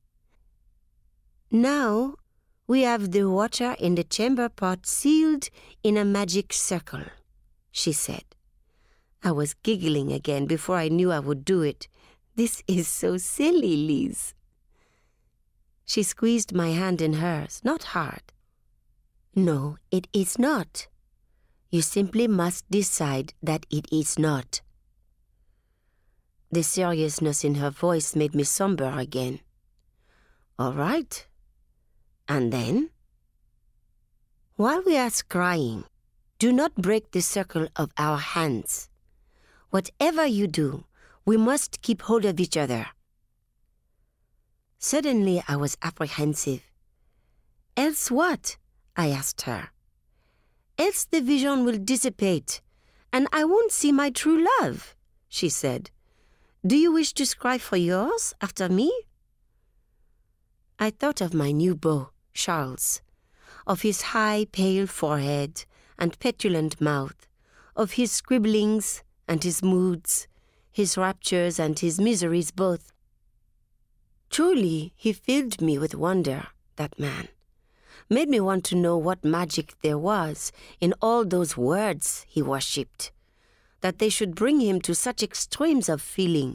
Now we have the water in the chamber pot sealed in a magic circle, she said. I was giggling again before I knew I would do it. This is so silly, Liz. She squeezed my hand in hers, not hard. No, it is not. You simply must decide that it is not. The seriousness in her voice made me somber again. All right. And then? While we are scrying, do not break the circle of our hands. Whatever you do, we must keep hold of each other. Suddenly I was apprehensive. Else what? I asked her. Else the vision will dissipate, and I won't see my true love, she said. Do you wish to scry for yours after me? I thought of my new beau, Charles, of his high, pale forehead and petulant mouth, of his scribblings and his moods, his raptures and his miseries both. Truly, he filled me with wonder, that man, made me want to know what magic there was in all those words he worshipped, that they should bring him to such extremes of feeling.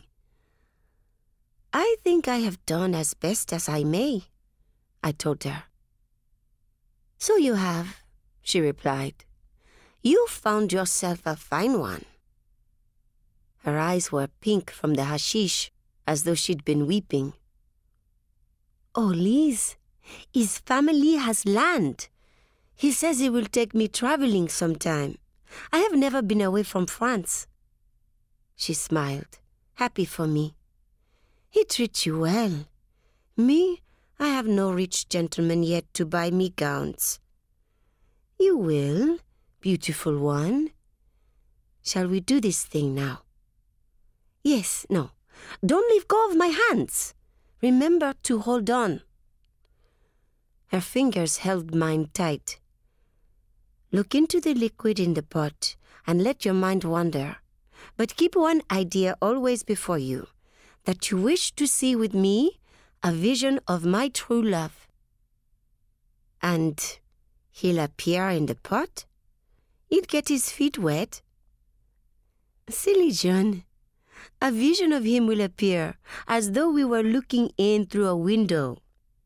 I think I have done as best as I may, I told her. So you have, she replied. You found yourself a fine one. Her eyes were pink from the hashish, as though she'd been weeping. Oh, Liz, his family has land. He says he will take me traveling sometime. I have never been away from France. She smiled, happy for me. He treats you well. Me, I have no rich gentleman yet to buy me gowns. You will, beautiful one. Shall we do this thing now? Yes, no. Don't leave go of my hands. Remember to hold on. Her fingers held mine tight. Look into the liquid in the pot and let your mind wander. But keep one idea always before you, that you wish to see with me a vision of my true love. And he'll appear in the pot? He'll get his feet wet? Silly Jeanne, a vision of him will appear as though we were looking in through a window.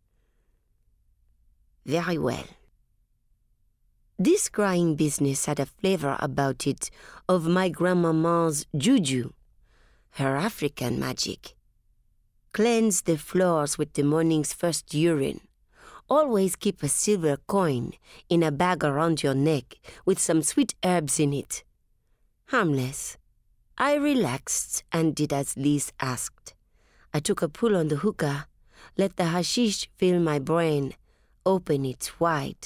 Very well. This crying business had a flavor about it of my grandmama's juju, her African magic. Cleanse the floors with the morning's first urine. Always keep a silver coin in a bag around your neck with some sweet herbs in it. Harmless. I relaxed and did as Lise asked. I took a pull on the hookah, let the hashish fill my brain, open it wide.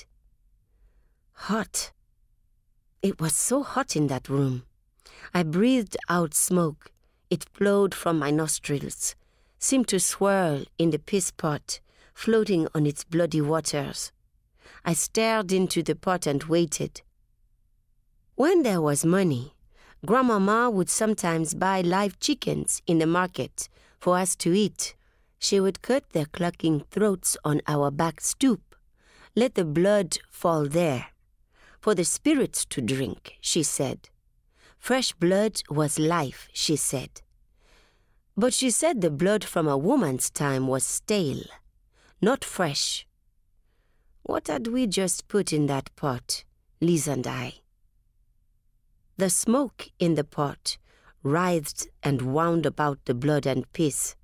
Hot. It was so hot in that room. I breathed out smoke. It flowed from my nostrils, seemed to swirl in the piss pot, floating on its bloody waters. I stared into the pot and waited. When there was money, Grandmama would sometimes buy live chickens in the market for us to eat. She would cut their clucking throats on our back stoop, let the blood fall there, for the spirits to drink, she said. Fresh blood was life, she said. But she said the blood from a woman's time was stale, not fresh. What had we just put in that pot, Lise and I? The smoke in the pot writhed and wound about the blood and piss.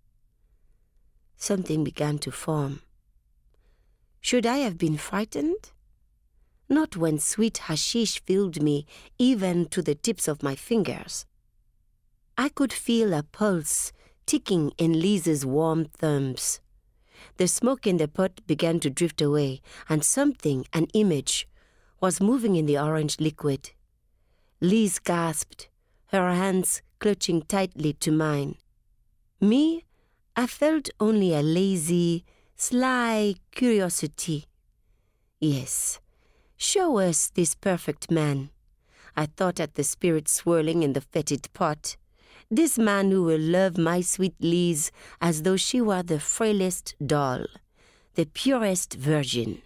Something began to form. Should I have been frightened? Not when sweet hashish filled me even to the tips of my fingers. I could feel a pulse ticking in Lise's warm thumbs. The smoke in the pot began to drift away, and something, an image, was moving in the orange liquid. Lise gasped, her hands clutching tightly to mine. Me, I felt only a lazy, sly curiosity. Yes, show us this perfect man. I thought at the spirit swirling in the fetid pot. This man who will love my sweet Lise as though she were the frailest doll, the purest virgin.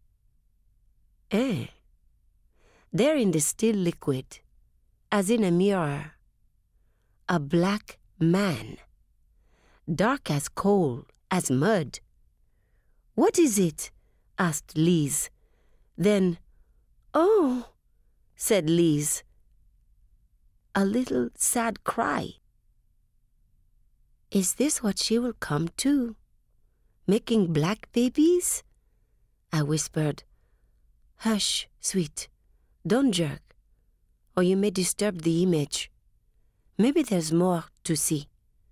Eh? There in the still liquid, as in a mirror, a black man, dark as coal, as mud. What is it? Asked Lise. Then, oh, said Lise. A little sad cry. Is this what she will come to? Making black babies? I whispered. Hush, sweet. Don't jerk, or you may disturb the image. Maybe there's more to see.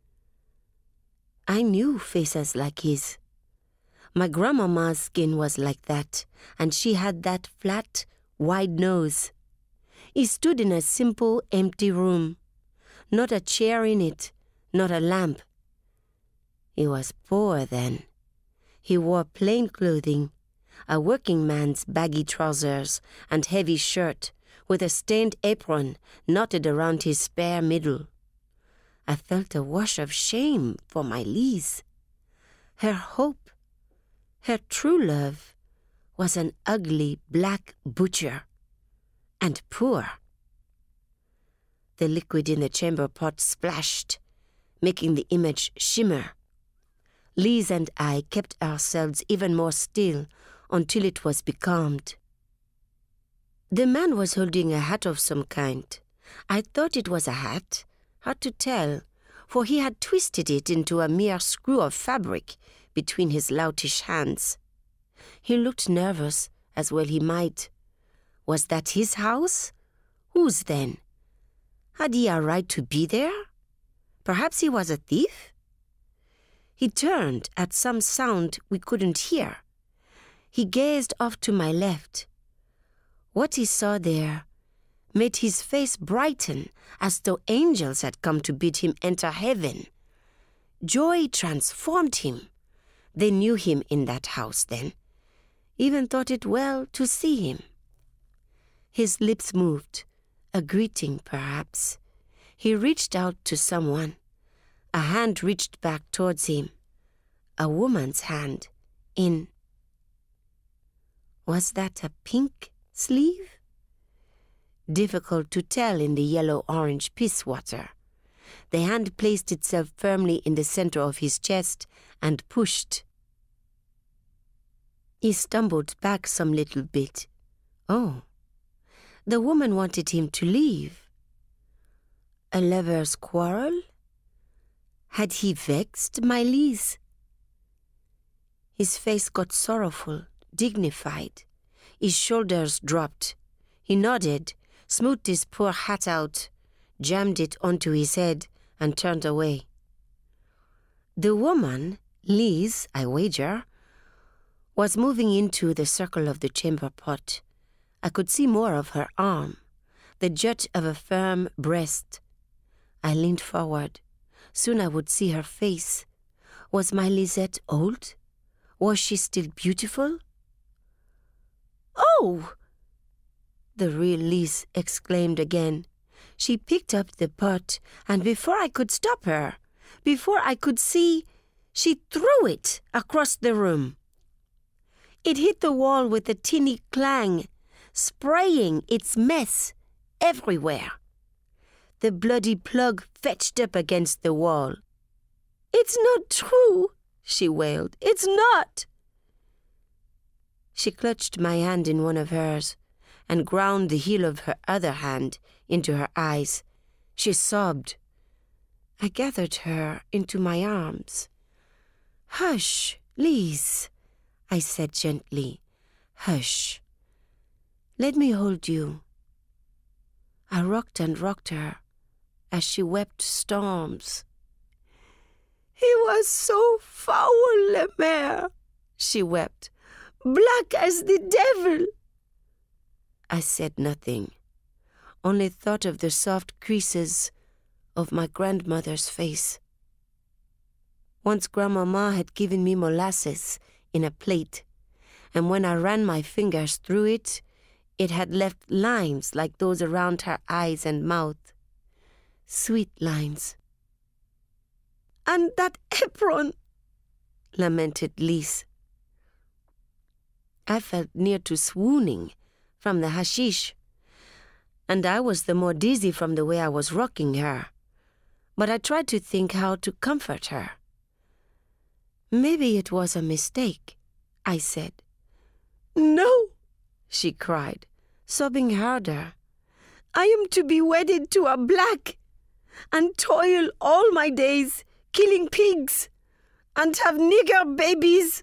I knew faces like his. My grandmama's skin was like that, and she had that flat, wide nose. He stood in a simple, empty room. Not a chair in it, not a lamp. He was poor then. He wore plain clothing, a working man's baggy trousers and heavy shirt, with a stained apron knotted around his spare middle. I felt a wash of shame for my Lise. Her hope, her true love, was an ugly black butcher, and poor. The liquid in the chamber pot splashed, making the image shimmer. Lise and I kept ourselves even more still until it was becalmed. The man was holding a hat of some kind. I thought it was a hat, hard to tell, for he had twisted it into a mere screw of fabric between his loutish hands. He looked nervous, as well he might. Was that his house? Whose then? Had he a right to be there? Perhaps he was a thief? He turned at some sound we couldn't hear. He gazed off to my left. What he saw there made his face brighten as though angels had come to bid him enter heaven. Joy transformed him. They knew him in that house then, even thought it well to see him. His lips moved, a greeting perhaps. He reached out to someone. A hand reached back towards him. A woman's hand. In. Was that a pink sleeve? Difficult to tell in the yellow-orange piss water. The hand placed itself firmly in the center of his chest and pushed. He stumbled back some little bit. Oh, the woman wanted him to leave. A lover's quarrel? Had he vexed my Lise? His face got sorrowful, dignified. His shoulders dropped. He nodded, smoothed his poor hat out, jammed it onto his head, and turned away. The woman, Lise, I wager, was moving into the circle of the chamber pot. I could see more of her arm, the jut of a firm breast. I leaned forward. Soon I would see her face. Was my Lisette old? Was she still beautiful? "Oh!" the real Lise exclaimed again. She picked up the pot, and before I could stop her, before I could see, she threw it across the room. It hit the wall with a tinny clang, spraying its mess everywhere. The bloody plug fetched up against the wall. "It's not true," she wailed. "It's not." She clutched my hand in one of hers and ground the heel of her other hand into her eyes. She sobbed. I gathered her into my arms. "Hush, Lise," I said gently. "Hush. Let me hold you." I rocked and rocked her as she wept storms. "He was so foul, le maire," she wept. "Black as the devil." I said nothing, only thought of the soft creases of my grandmother's face. Once Grandmama had given me molasses in a plate, and when I ran my fingers through it, it had left lines like those around her eyes and mouth. Sweet lines. "And that apron," lamented Lise. I felt near to swooning from the hashish, and I was the more dizzy from the way I was rocking her. But I tried to think how to comfort her. "Maybe it was a mistake," I said. "No," she cried, sobbing harder. "I am to be wedded to a black, and toil all my days, killing pigs, and have nigger babies."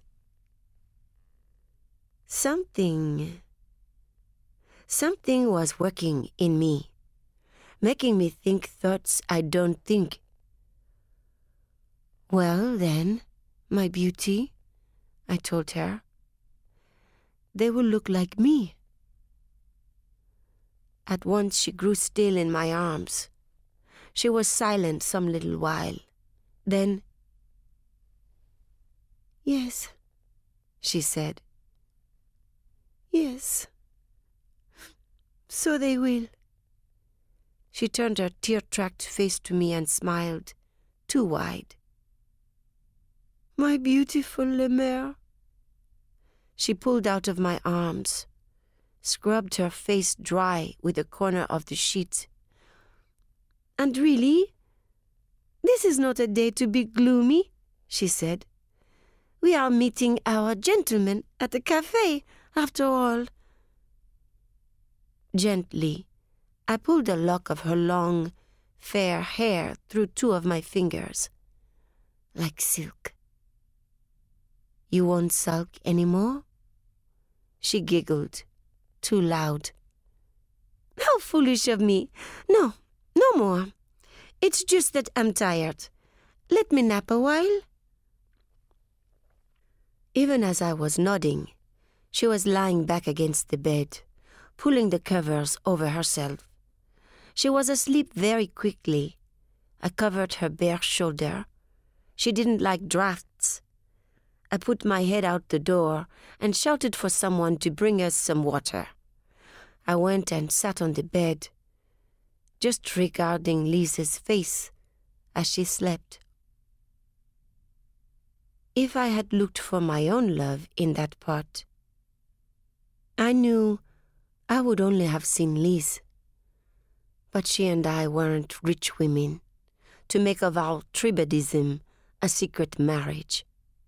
Something, something was working in me, making me think thoughts I don't think. "Well, then, my beauty," I told her, "they will look like me." At once she grew still in my arms. She was silent some little while. Then, "Yes," she said. "Yes, so they will." She turned her tear-tracked face to me and smiled, too wide. "My beautiful le maire." She pulled out of my arms, scrubbed her face dry with a corner of the sheet. "And really, this is not a day to be gloomy," she said. "We are meeting our gentleman at the cafe, after all." Gently, I pulled a lock of her long, fair hair through two of my fingers, like silk. "You won't sulk any more?" She giggled, too loud. "How foolish of me! No, no more. It's just that I'm tired. Let me nap a while." Even as I was nodding, she was lying back against the bed, pulling the covers over herself. She was asleep very quickly. I covered her bare shoulder. She didn't like drafts. I put my head out the door and shouted for someone to bring us some water. I went and sat on the bed. just regarding Lisa's face as she slept. If I had looked for my own love in that pot, I knew I would only have seen Lise. But she and I weren't rich women to make of our tribadism a secret marriage.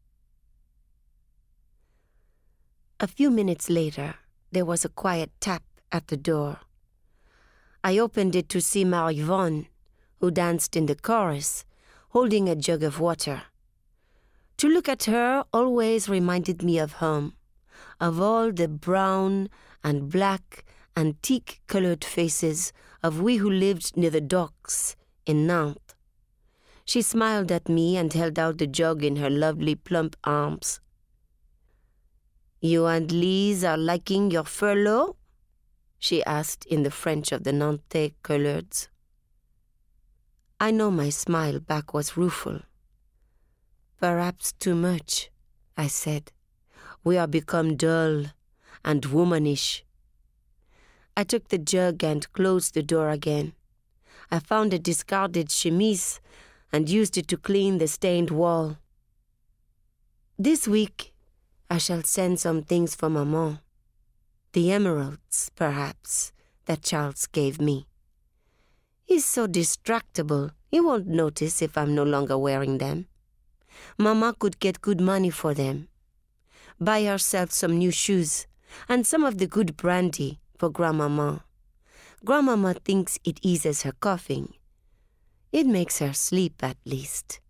A few minutes later, there was a quiet tap at the door. I opened it to see Marie-Yvonne, who danced in the chorus, holding a jug of water. To look at her always reminded me of home, of all the brown and black antique-colored faces of we who lived near the docks in Nantes. She smiled at me and held out the jug in her lovely plump arms. "You and Lise are liking your furlough?" she asked in the French of the Nantais coloreds. I know my smile back was rueful. "Perhaps too much," I said. "We are become dull and womanish." I took the jug and closed the door again. I found a discarded chemise and used it to clean the stained wall. This week, I shall send some things for Maman. The emeralds, perhaps, that Charles gave me. He's so distractible, he won't notice if I'm no longer wearing them. Mama could get good money for them. Buy herself some new shoes and some of the good brandy for Grandmama. Grandmama thinks it eases her coughing. It makes her sleep, at least.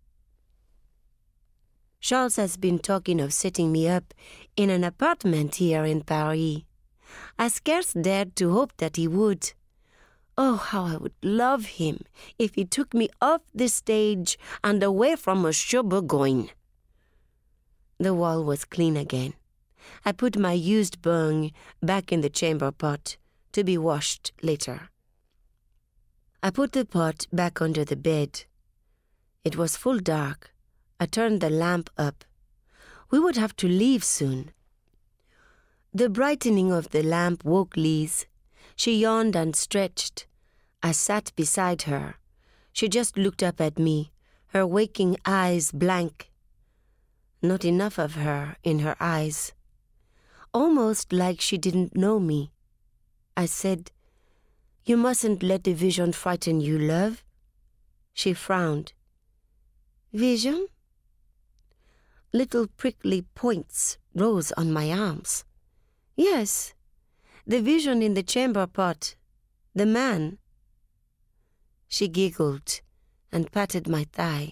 Charles has been talking of setting me up in an apartment here in Paris. I scarce dared to hope that he would. Oh, how I would love him if he took me off the stage and away from Monsieur Bourgogne. The wall was clean again. I put my used bung back in the chamber pot to be washed later. I put the pot back under the bed. It was full dark. I turned the lamp up. We would have to leave soon. The brightening of the lamp woke Lise. She yawned and stretched. I sat beside her. She just looked up at me, her waking eyes blank. Not enough of her in her eyes. Almost like she didn't know me. I said, "You mustn't let the vision frighten you, love." She frowned. "Vision?" Little prickly points rose on my arms. "Yes, the vision in the chamber pot, the man." She giggled and patted my thigh.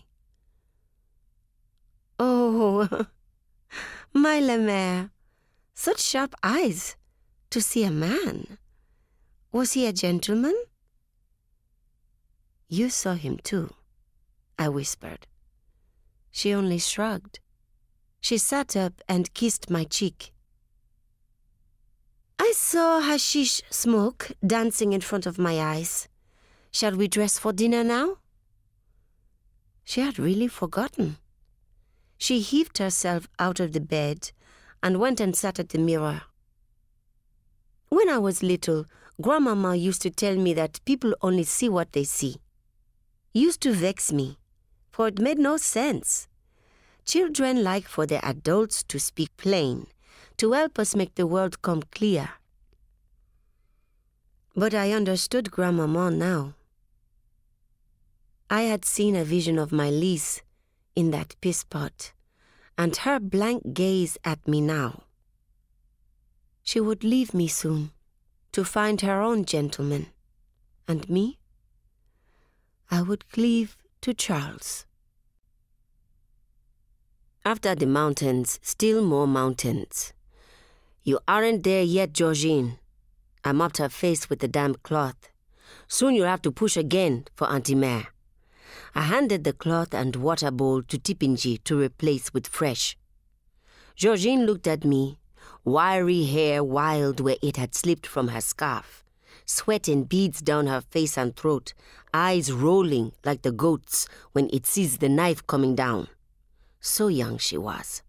"Oh, my la mère, such sharp eyes to see a man. Was he a gentleman?" "You saw him too," I whispered. She only shrugged. She sat up and kissed my cheek. "I saw hashish smoke dancing in front of my eyes. Shall we dress for dinner now?" She had really forgotten. She heaved herself out of the bed and went and sat at the mirror. When I was little, Grandmama used to tell me that people only see what they see. It used to vex me, for it made no sense. Children like for their adults to speak plain, to help us make the world come clear. But I understood Grandmama now. I had seen a vision of my Lise in that piss pot, and her blank gaze at me now. She would leave me soon, to find her own gentleman. And me? I would cleave to Charles. After the mountains, still more mountains. "You aren't there yet, Georgine." I mopped her face with the damp cloth. "Soon you'll have to push again for Auntie Mère." I handed the cloth and water bowl to Tipinji to replace with fresh. Georgine looked at me, wiry hair wild where it had slipped from her scarf, sweat in beads down her face and throat, eyes rolling like the goat's when it sees the knife coming down. So young she was.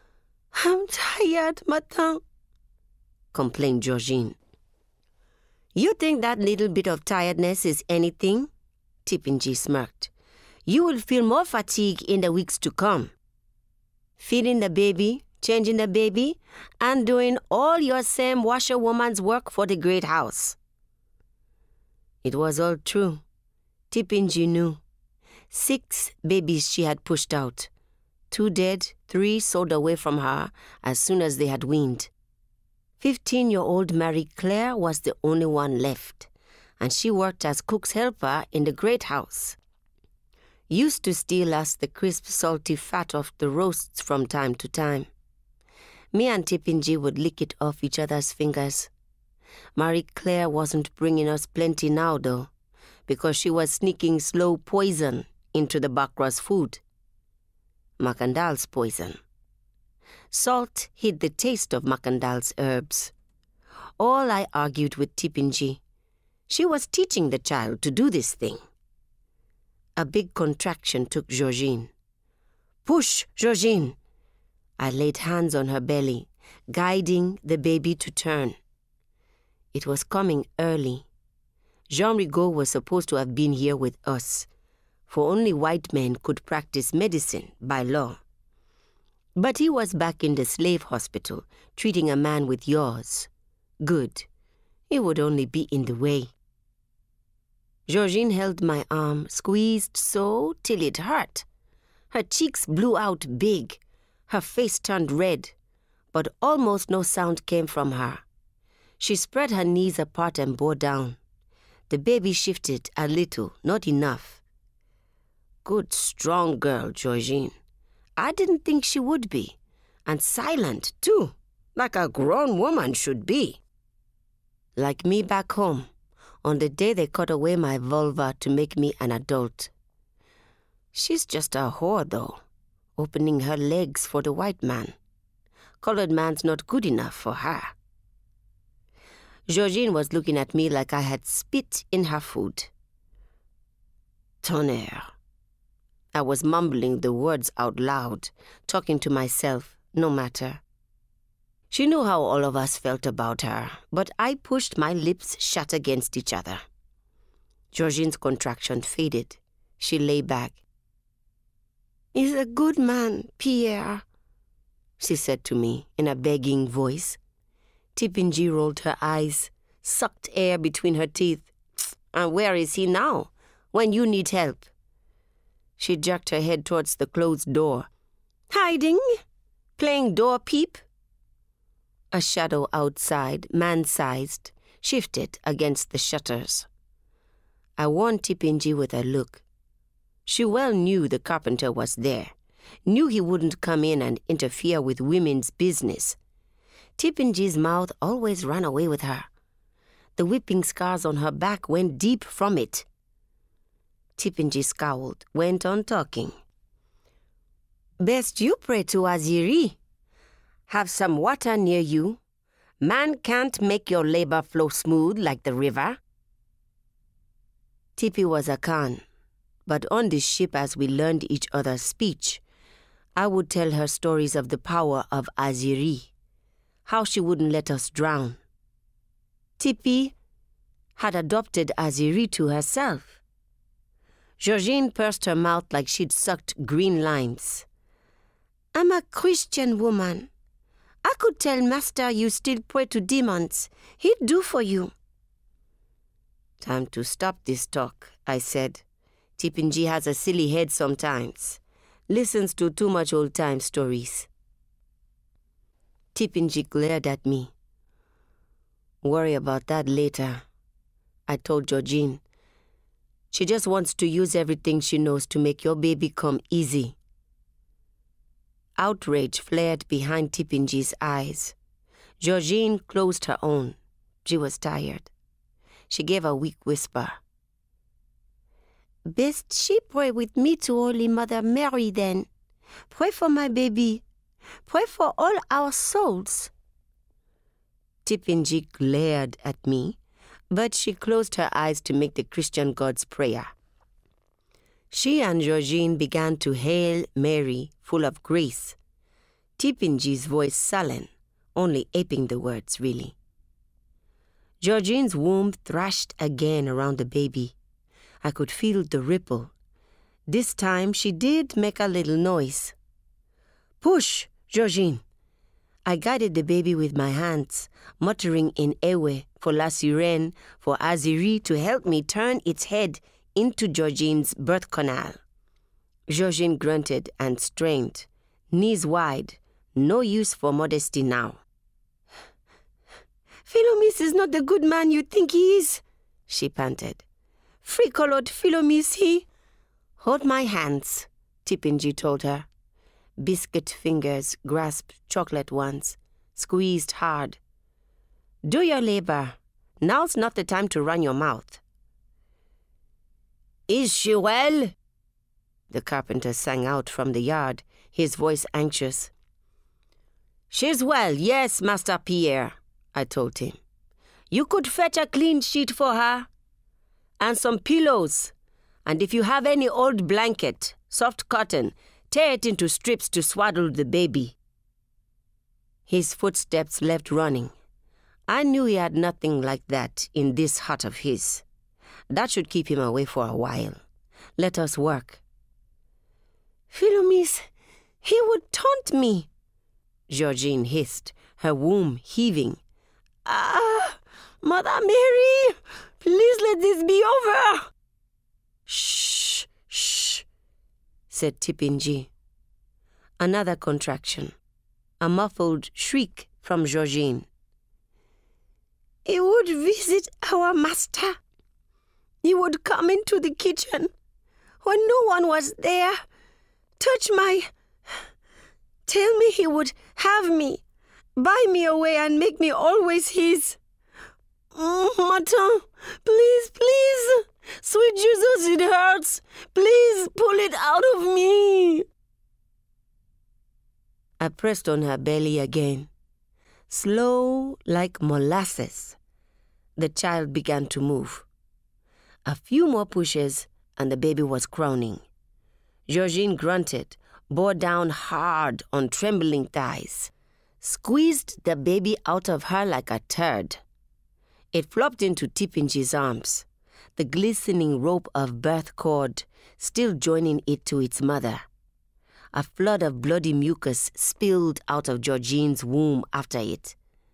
"I'm tired, Matin," complained Georgine. You think that little bit of tiredness is anything? Tipinji smirked. You will feel more fatigue in the weeks to come. Feeding the baby, changing the baby, and doing all your same washerwoman's work for the great house. It was all true. Tipinji knew. Six babies she had pushed out. Two dead, three sold away from her as soon as they had weaned. Fifteen-year-old Marie Claire was the only one left, and she worked as cook's helper in the great house. Used to steal us the crisp, salty fat off the roasts from time to time. Me and Tipinji would lick it off each other's fingers. Marie Claire wasn't bringing us plenty now, though, because she was sneaking slow poison into the Bakra's food. Macandal's poison. Salt hid the taste of Macandal's herbs. All I argued with Tipinji. She was teaching the child to do this thing. A big contraction took Georgine. Push, Georgine! I laid hands on her belly, guiding the baby to turn. It was coming early. Jean Rigaud was supposed to have been here with us, for only white men could practice medicine by law. But he was back in the slave hospital, treating a man with yaws. Good. He would only be in the way. Georgine held my arm, squeezed so till it hurt. Her cheeks blew out big. Her face turned red, but almost no sound came from her. She spread her knees apart and bore down. The baby shifted a little, not enough. Good, strong girl, Georgine. I didn't think she would be. And silent, too, like a grown woman should be. Like me back home, on the day they cut away my vulva to make me an adult. She's just a whore, though, opening her legs for the white man. Colored man's not good enough for her. Georgine was looking at me like I had spit in her food. Tonnerre. I was mumbling the words out loud, talking to myself, no matter. She knew how all of us felt about her, but I pushed my lips shut against each other. Georgine's contraction faded. She lay back. He's a good man, Pierre, she said to me in a begging voice. Tipinji rolled her eyes, sucked air between her teeth. And where is he now, when you need help? She jerked her head towards the closed door. Hiding? Playing door-peep? A shadow outside, man-sized, shifted against the shutters. I warned Tipinji with a look. She well knew the carpenter was there, knew he wouldn't come in and interfere with women's business. Tipinji's mouth always ran away with her. The whipping scars on her back went deep from it. Tipinji scowled, went on talking. Best you pray to Aziri. Have some water near you. Man can't make your labor flow smooth like the river. Tipi was a Khan, but on this ship as we learned each other's speech, I would tell her stories of the power of Aziri, how she wouldn't let us drown. Tipi had adopted Aziri to herself. Georgine pursed her mouth like she'd sucked green limes. I'm a Christian woman. I could tell Master you still pray to demons. He'd do for you. Time to stop this talk, I said. Tipinji has a silly head sometimes. Listens to too much old-time stories. Tipinji glared at me. Worry about that later, I told Georgine. She just wants to use everything she knows to make your baby come easy. Outrage flared behind Tipinji's eyes. Georgine closed her own. She was tired. She gave a weak whisper. Best she pray with me to Holy Mother Mary then. Pray for my baby. Pray for all our souls. Tipinji glared at me, but she closed her eyes to make the Christian God's prayer. She and Georgine began to hail Mary, full of grace. Tipinji's voice sullen, only aping the words, really. Georgine's womb thrashed again around the baby. I could feel the ripple. This time she did make a little noise. "Push, Georgine." I guided the baby with my hands, muttering in Ewe for La Sirène, for Aziri to help me turn its head into Georgine's birth canal. Georgine grunted and strained, knees wide, no use for modesty now. "Philomis is not the good man you think he is," she panted. "Free-colored Philomis, he—" "Hold my hands," Tipinji told her. Biscuit fingers grasped chocolate ones, squeezed hard. "Do your labor. Now's not the time to run your mouth." "Is she well?" The carpenter sang out from the yard, his voice anxious. "She's well, yes, Master Pierre," I told him. "You could fetch a clean sheet for her, and some pillows, and if you have any old blanket, soft cotton, tear it into strips to swaddle the baby." His footsteps left running. I knew he had nothing like that in this hut of his. That should keep him away for a while. Let us work. "Philomis, he would taunt me," Georgine hissed, her womb heaving. "Ah, Mother Mary, please let this be over." "Shh, shh," said Tipinji. Another contraction, a muffled shriek from Georgine. "He would visit our master. He would come into the kitchen when no one was there, touch my... Tell me he would have me, buy me away and make me always his. Oh, Matin, please, please, sweet Jesus, it hurts. Please pull it out of me." I pressed on her belly again. Slow like molasses, the child began to move. A few more pushes and the baby was crowning. Georgine grunted, bore down hard on trembling thighs, squeezed the baby out of her like a turd. It flopped into Tipinji's arms, the glistening rope of birth cord still joining it to its mother. A flood of bloody mucus spilled out of Georgine's womb after it.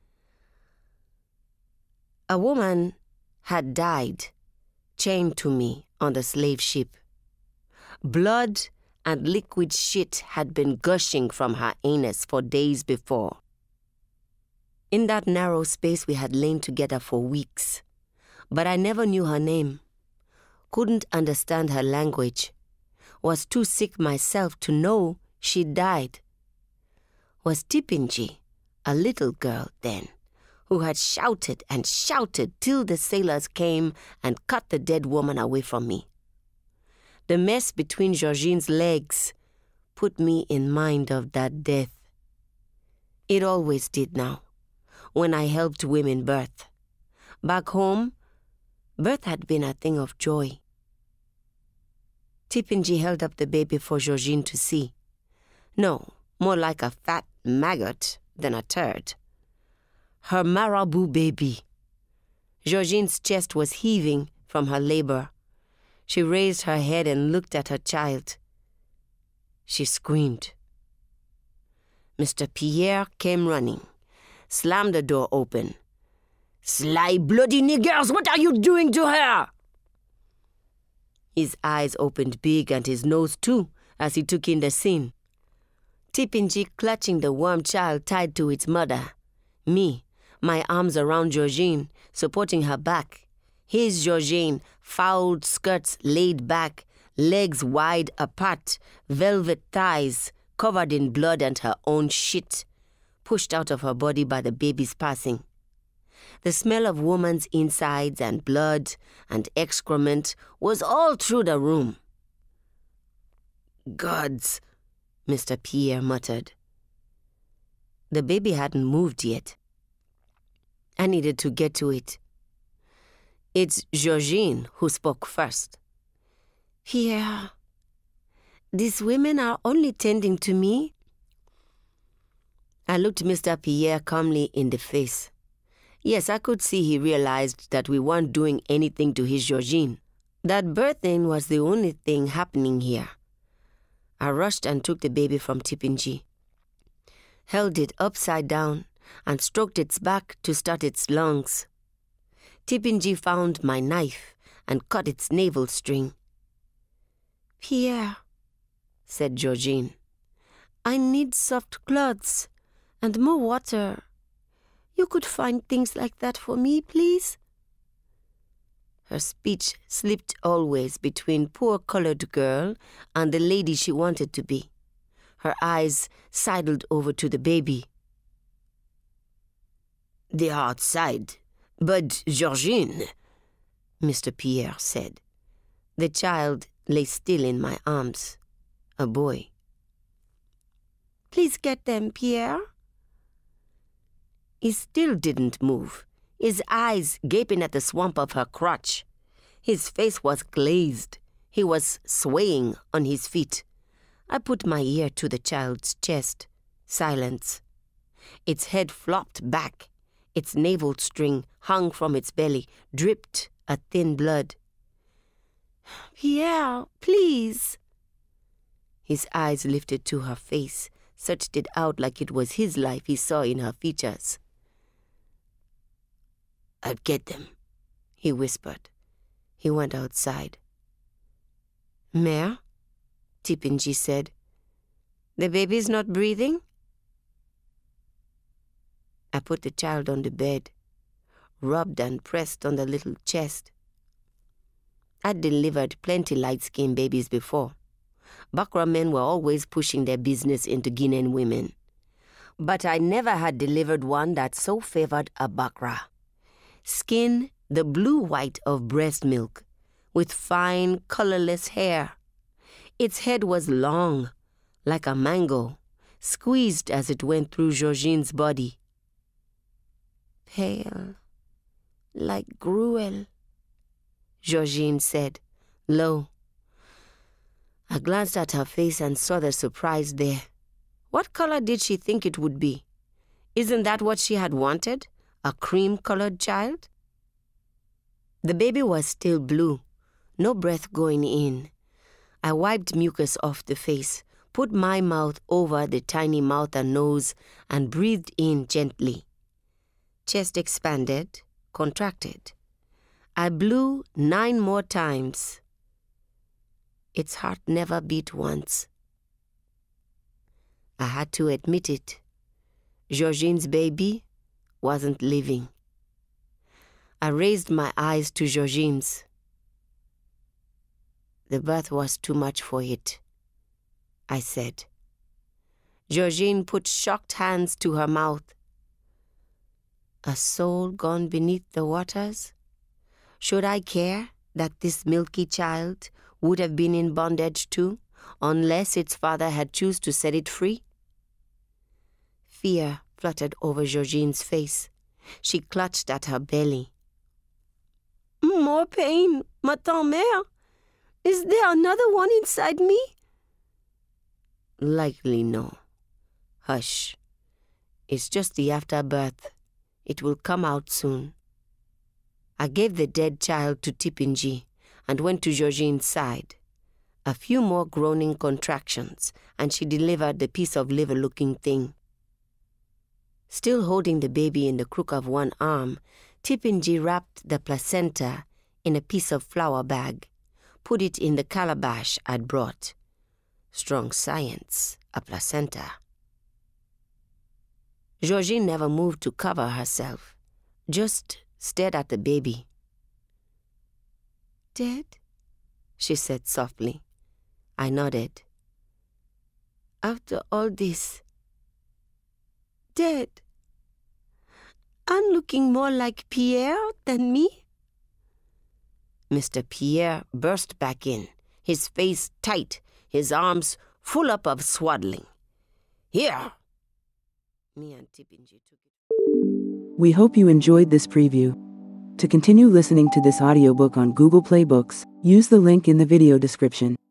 A woman had died, chained to me on the slave ship. Blood and liquid shit had been gushing from her anus for days before. In that narrow space we had lain together for weeks, but I never knew her name, couldn't understand her language, was too sick myself to know she died. Was Tipinji a little girl then, who had shouted and shouted till the sailors came and cut the dead woman away from me? The mess between Georgine's legs put me in mind of that death. It always did now, when I helped women birth. Back home, birth had been a thing of joy. Tipinji held up the baby for Georgine to see. No, more like a fat maggot than a turd. Her marabout baby. Georgine's chest was heaving from her labor. She raised her head and looked at her child. She screamed. Mister Pierre came running, slammed the door open. "Sly bloody niggers, what are you doing to her?" His eyes opened big and his nose too as he took in the scene. Tipinji clutching the warm child tied to its mother. Me, my arms around Georgine, supporting her back. His Georgine, fouled skirts laid back, legs wide apart, velvet thighs covered in blood and her own shit, pushed out of her body by the baby's passing. The smell of woman's insides and blood and excrement was all through the room. "Gods," Mister Pierre muttered. The baby hadn't moved yet. I needed to get to it. It's Georgine who spoke first. "Pierre, these women are only tending to me." I looked Mister Pierre calmly in the face. Yes, I could see he realized that we weren't doing anything to his Georgine. That birthing was the only thing happening here. I rushed and took the baby from Turpin, held it upside down, and stroked its back to start its lungs. Turpin found my knife and cut its navel string. "Pierre," said Georgine, "I need soft clothes and more water. You could find things like that for me, please?" Her speech slipped always between poor colored girl and the lady she wanted to be. Her eyes sidled over to the baby. "They're outside, but Georgine," Mister Pierre said. The child lay still in my arms, a boy. "Please get them, Pierre." He still didn't move, his eyes gaping at the swamp of her crotch. His face was glazed. He was swaying on his feet. I put my ear to the child's chest. Silence. Its head flopped back. Its navel string hung from its belly, dripped a thin blood. "Pierre, please." His eyes lifted to her face, searched it out like it was his life he saw in her features. "I'll get them," he whispered. He went outside. "Mère," Turpin said, "the baby's not breathing?" I put the child on the bed, rubbed and pressed on the little chest. I'd delivered plenty light-skinned babies before. Bakra men were always pushing their business into Guinean women. But I never had delivered one that so favored a Bakra. Skin the blue-white of breast milk, with fine, colorless hair. Its head was long, like a mango, squeezed as it went through Georgine's body. "Pale, like gruel," Georgine said, low. I glanced at her face and saw the surprise there. What color did she think it would be? Isn't that what she had wanted? A cream-colored child? The baby was still blue, no breath going in. I wiped mucus off the face, put my mouth over the tiny mouth and nose, and breathed in gently. Chest expanded, contracted. I blew nine more times. Its heart never beat once. I had to admit it. Georgine's baby wasn't living. I raised my eyes to Georgine's. "The birth was too much for it," I said. Georgine put shocked hands to her mouth. A soul gone beneath the waters? Should I care that this milky child would have been in bondage too, unless its father had chosen to set it free? Fear fluttered over Georgine's face. She clutched at her belly. "More pain, ma tante-mère. Is there another one inside me?" "Likely no. Hush. It's just the afterbirth. It will come out soon." I gave the dead child to Turpin and went to Georgine's side. A few more groaning contractions, and she delivered the piece of liver-looking thing. Still holding the baby in the crook of one arm, Turpin wrapped the placenta in a piece of flour bag, put it in the calabash I'd brought. Strong science, a placenta. Georgine never moved to cover herself, just stared at the baby. "Dead?" she said softly. I nodded. "After all this, dead? I'm looking more like Pierre than me?" Mister Pierre burst back in, his face tight, his arms full up of swaddling. "Here!" Me and Turpin took it. We hope you enjoyed this preview. To continue listening to this audiobook on Google Play Books, use the link in the video description.